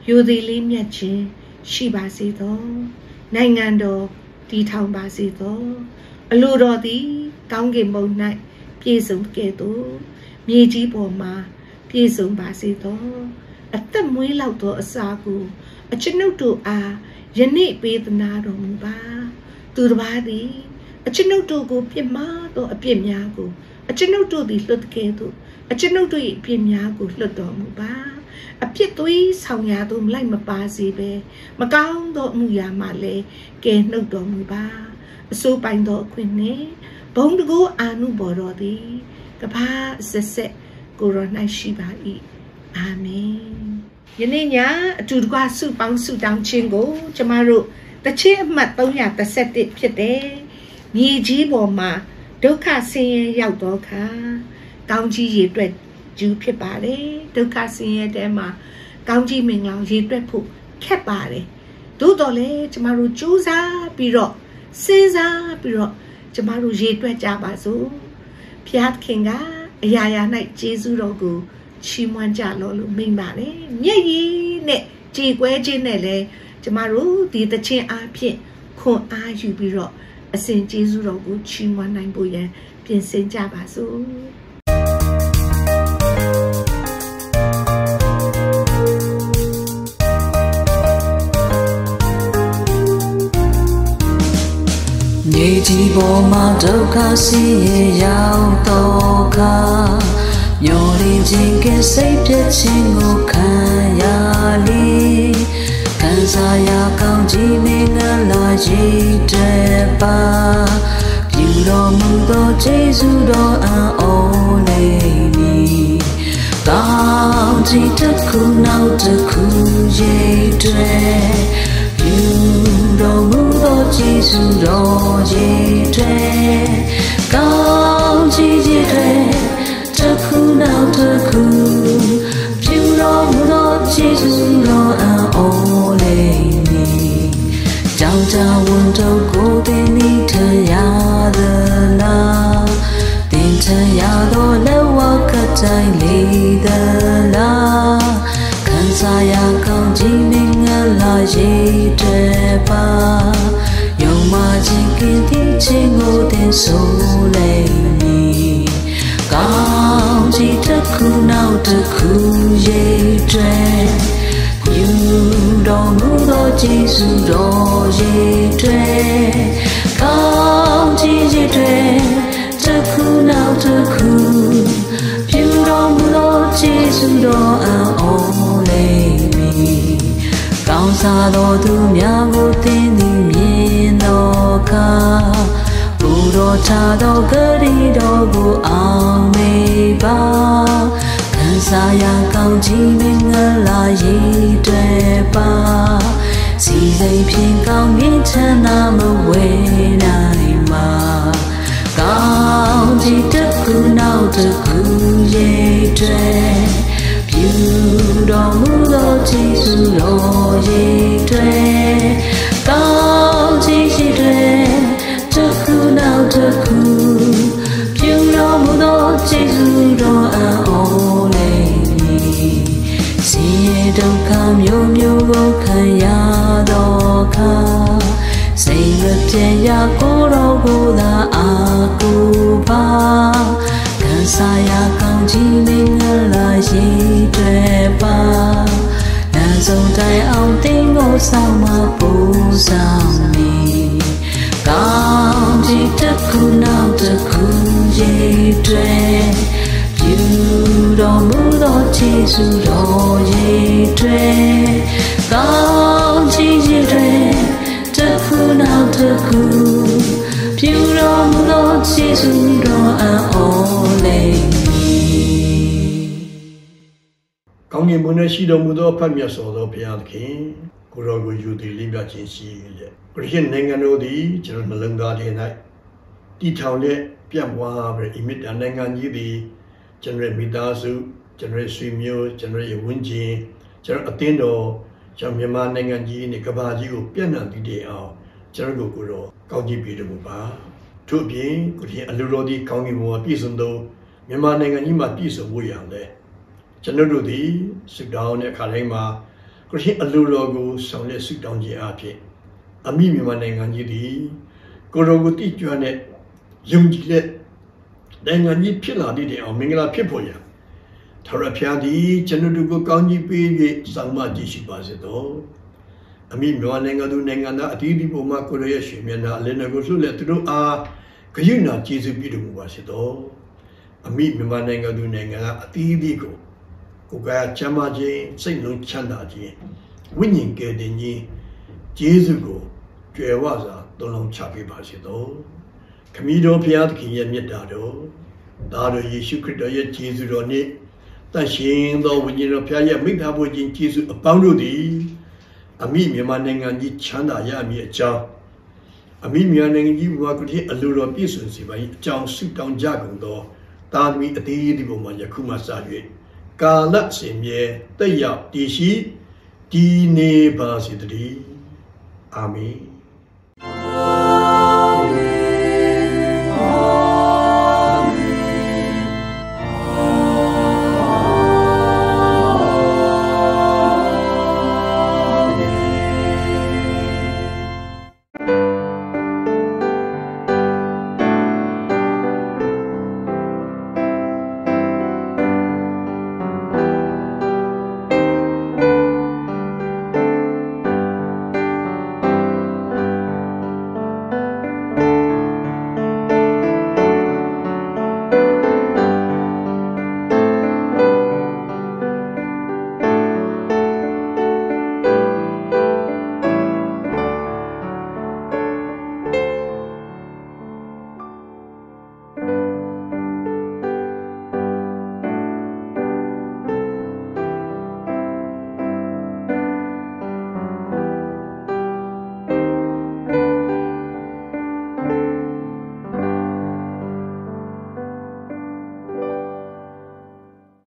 ရိုသေလေးမြတ်ခြင်းရှိပါစေသောနိုင်ငံတော်တည်ထောင်ပါစေသောအလိုတော်သည်ကောင်းကင်ဘုံ၌ပြည့်စုံကဲ့သို့မြေကြီးပေါ်မှာပြည့်စုံပါစေသောအသက်မွေးလောက်သောအစာကိုအကျွန်ုပ်တို့အားယနေ့ပေးသနာတော်မူပါသူတစ်ပါးသည်အကျွန်ုပ်တို့ကိုပြစ်မှားသောအပြစ်များကိုအကျွန်ုပ်တို့သည်လွတ်ကဲ့သို့အကျွန်ုပ်တို့၏အပြစ်များကိုလွတ်တော်မူပါအပြစ်သွေးဆောင်ရာသို့မလိုက်မပါစေပဲမကောင်းသောအမှုရာမှလည်းကယ်နှုတ်တော်မူပါအစိုးပိုင်သောအခွင့်နှင့်ဘုံတကူအာနုဘော်တော်သည်ကဘာဆက်ဆက်ကိုရော၌ရှိပါ၏အာမင်ယနေ့ညအတူတကွဆုပေါင်းဆုတောင်းခြင်းကိုကျမတို့တခြင်းအမှတ်331ဖြစ်တယ်မြေကြီးပေါ်မှာဒုက္ခဆင်းရဲရောက်သောအခါကောင်းကြီးရေတွက်ကျူးဖြစ်ပါတယ်ဒုက္ခဆင်းရဲတဲမှာကောင်းကြီးမင်္ဂလာရေတွက်ဖို့ခက်ပါတယ်သို့တော်လည်းကျမတို့ကြိုးစားပြီးတော့စဉ်းစားပြီးတော့ကျမတို့ရေတွက်ကြပါစို့ဘုရားခင်ကအရာရာ၌ကျေးဇူးတော်ကိုချီးမွမ်းကြလို့မိန့်ပါတယ်မျက်ရည်နဲ့ကြည်ကွဲခြင်းနဲ့လည်းကျမတို့ဒီတခြင်းအားဖြင့်ခွန်အားယူပြီးတော့အစဉ်ကျေးဇူးတော်ကိုချီးမွမ်းနိုင်ဖို့ရန်ပြင်ဆင်ကြပါစို့မြေကြီးပေါ်မှာဒုက္ခဆင်းရဲရောက်တော့ခါမျောလင်းခြင်းကစိတ်ပြည့်ခြင်းကိုခံရလေခံစားရကောင်းကြီးမင်္ဂလာကြီးတဲ့ပါပြုတော်မူသောကျေးဇူးတော်အံ့ဩနေမည်ကောင်းကြီးတစ်ခုနောက်တစ်ခုရေးတဲ့ပြုတော်မူသောကျေးဇူးတော်ကြီးတဲ့ကောင်းကြီးကြီးတဲ့တစ်ခုနောက်တစ်ခုပြုတော်မူသောကျေးဇူးတော်အံ့ဩနေမည်ကြောင့်ကြောင့်ဝန်တော်ကိုတင်နေထရသလားတင်ထရသောလက်ဝါးကတိုင်းလေးသလားခံစားရကောင်းကြီးမင်္ဂလာရေးတဲ့ပါယုံမှခြင်းကင်းသည့်ခြင်းကိုတင်ဆိုလိုက်မည်ကောင်းကြီးတစ်ခုနောက်တစ်ခုရေးတဲ့ယူတော်မူသောကျေးဇူးတော်ရေးတဲ့ကောင်းကြီးရေးတဲ့တစ်ခုနောက်တစ်ခုပြုတော်မူသောကျေးဇူးတော်အံ့ဩနေမည်ကောင်းစားတော်သူများကိုသင်သည်မြင်တော်အခါဘုတော်ချတော်ဂရီတော်ကိုအောင်မေပါခံစားရကောင်းကြီးမင်္ဂလာရေးတဲ့ပါစီစိမ်ဖြင့်ကောင်းမြင့်ချမ်းသာမဝေနိုင်မှာကောင်းကြီးတစ်ခုနောက်တစ်ခုရေးတဲ့ပြုတော်မူသောကျေးဇူးတော်ရေးတဲ့ကောင်းကြီးရှိတဲ့တစ်ခုနောက်တစ်ခုပြုတော်မူသောကျေးဇူးတော်အံ့ဩနေမည်ဆင်းရဲဒုက္ခမျိုးမျိုးကိုခံရတော့ခါစိတ်မပြေရကိုယ်တော်ကိုသာအားကိုးပါခံစားရကောင်းကြီးမင်္ဂလာရေးတဲ့ပါလမ်းဆုံးတိုင်အောင်တင်းကိုဆောင်မပူဆောင်မည်ကောင်းကြီးတစ်ခုနောက်တစ်ခုရေးတဲ့ပြုတော်မူသောကျေးဇူးတော်ရေးတဲ့ကောင်းကြီးရေးတဲ့တစ်ခုနောက်တစ်ခုပြုတော်မူသောကျေးဇူးတော်အံ့ဩနေမည်ကောင်းကင်ဘုံ၌ရှိတော်မူသောဖတ်မြတ်စွာသောဘုရားသခင်ကိုရောကိုယူသည်လေးပြခြင်းရှိလျက်ခရစ်ယာန်နိုင်ငံတော်သည်ကျွန်တော်နှလုံးသားထဲ၌တည်ထောင်လျက်ပြန့်ပွားပြီးဤမြတ်နိုင်ငံကြီးသည်ကျွန်တော်မိသားစုကျွန်တော်ဆွေမျိုးကျွန်တော်ရဲ့ဝန်းကျင်ကျွန်တော်အသင်းတော်ကျွန်တော်မြန်မာနိုင်ငံကြီးနဲ့ကမ္ဘာကြီးကိုပြန့်နှံ့တည်တည်အောင်ကျွန်တော်ကိုတော့ကောင်းကြီးပေးတော်မူပါထို့ပြင်ကိုဒီအလိုတော်ဒီကောင်းကင်ဘုံမှာပြည့်စုံသောမြန်မာနိုင်ငံကြီးမှာပြည့်စုံဖို့ရန်လဲကျွန်တော်တို့ဒီစစ်တောင်းတဲ့အခါတိုင်းမှာကိုရှင်အလိုတော်ကိုဆောင်လက်ဆုတောင်းခြင်းအဖြစ်အမိမြန်မာနိုင်ငံကြီးသည်ကိုရောကိုတိကျွမ်းတဲ့ယုံကြည်တဲ့နိုင်ငံကြီးဖြစ်လာတဲ့အောင်မင်္ဂလာဖြစ်ဖို့ရထာဝရဘုရားသည်ကျွန်တော်တို့ကိုကောင်းကြီးပေး၍ဆောင်မကြည့်ရှိပါစေသောအမိမြန်မာနိုင်ငံသူနိုင်ငံသားအသီးသီးပေါ်မှာကိုရောရဲ့ရှင်မျက်နှာအလင်းတော်ကိုလွှတ်လက်သူတို့အားဂရုဏာကျေးဇူးပြုတော်မူပါစေသောအမိမြန်မာနိုင်ငံသူနိုင်ငံသားအသီးသီးကိုကိုယ်ကချမ်းသာခြင်းစိတ်လုံးချမ်းသာခြင်းဝိညာဉ်ကယ်တင်ခြင်းကျေးဇူးကိုကြွယ်ဝစွာသုံးလုံးချပေးပါစေသောခမည်းတော်ဘုရားသခင်ရဲ့မြတ်တာတော်သားတော်ယေရှုခရစ်တော်ရဲ့ကျေးဇူးတော်နှင့်တန်ရှင်းသောဝိညာဉ်တော်ဘုရားရဲ့မိသားစုချင်းကျေးဇူးအပေါင်းတို့သည်အမိမြန်မာနိုင်ငံကြီးချမ်းသာရမည်အကြောင်းအမိမြန်မာနိုင်ငံကြီးဘဝကတိအလိုတော်ပြည့်စုံစေပါ၏အကြောင်းဆုတောင်းကြကုန်သောတာသမီအသေးဒီပုံမှာယခုမှစ၍ကာလစင်မြဲတက်ရောက်တည်ရှိတည်နေပါစေတည်းအာမင်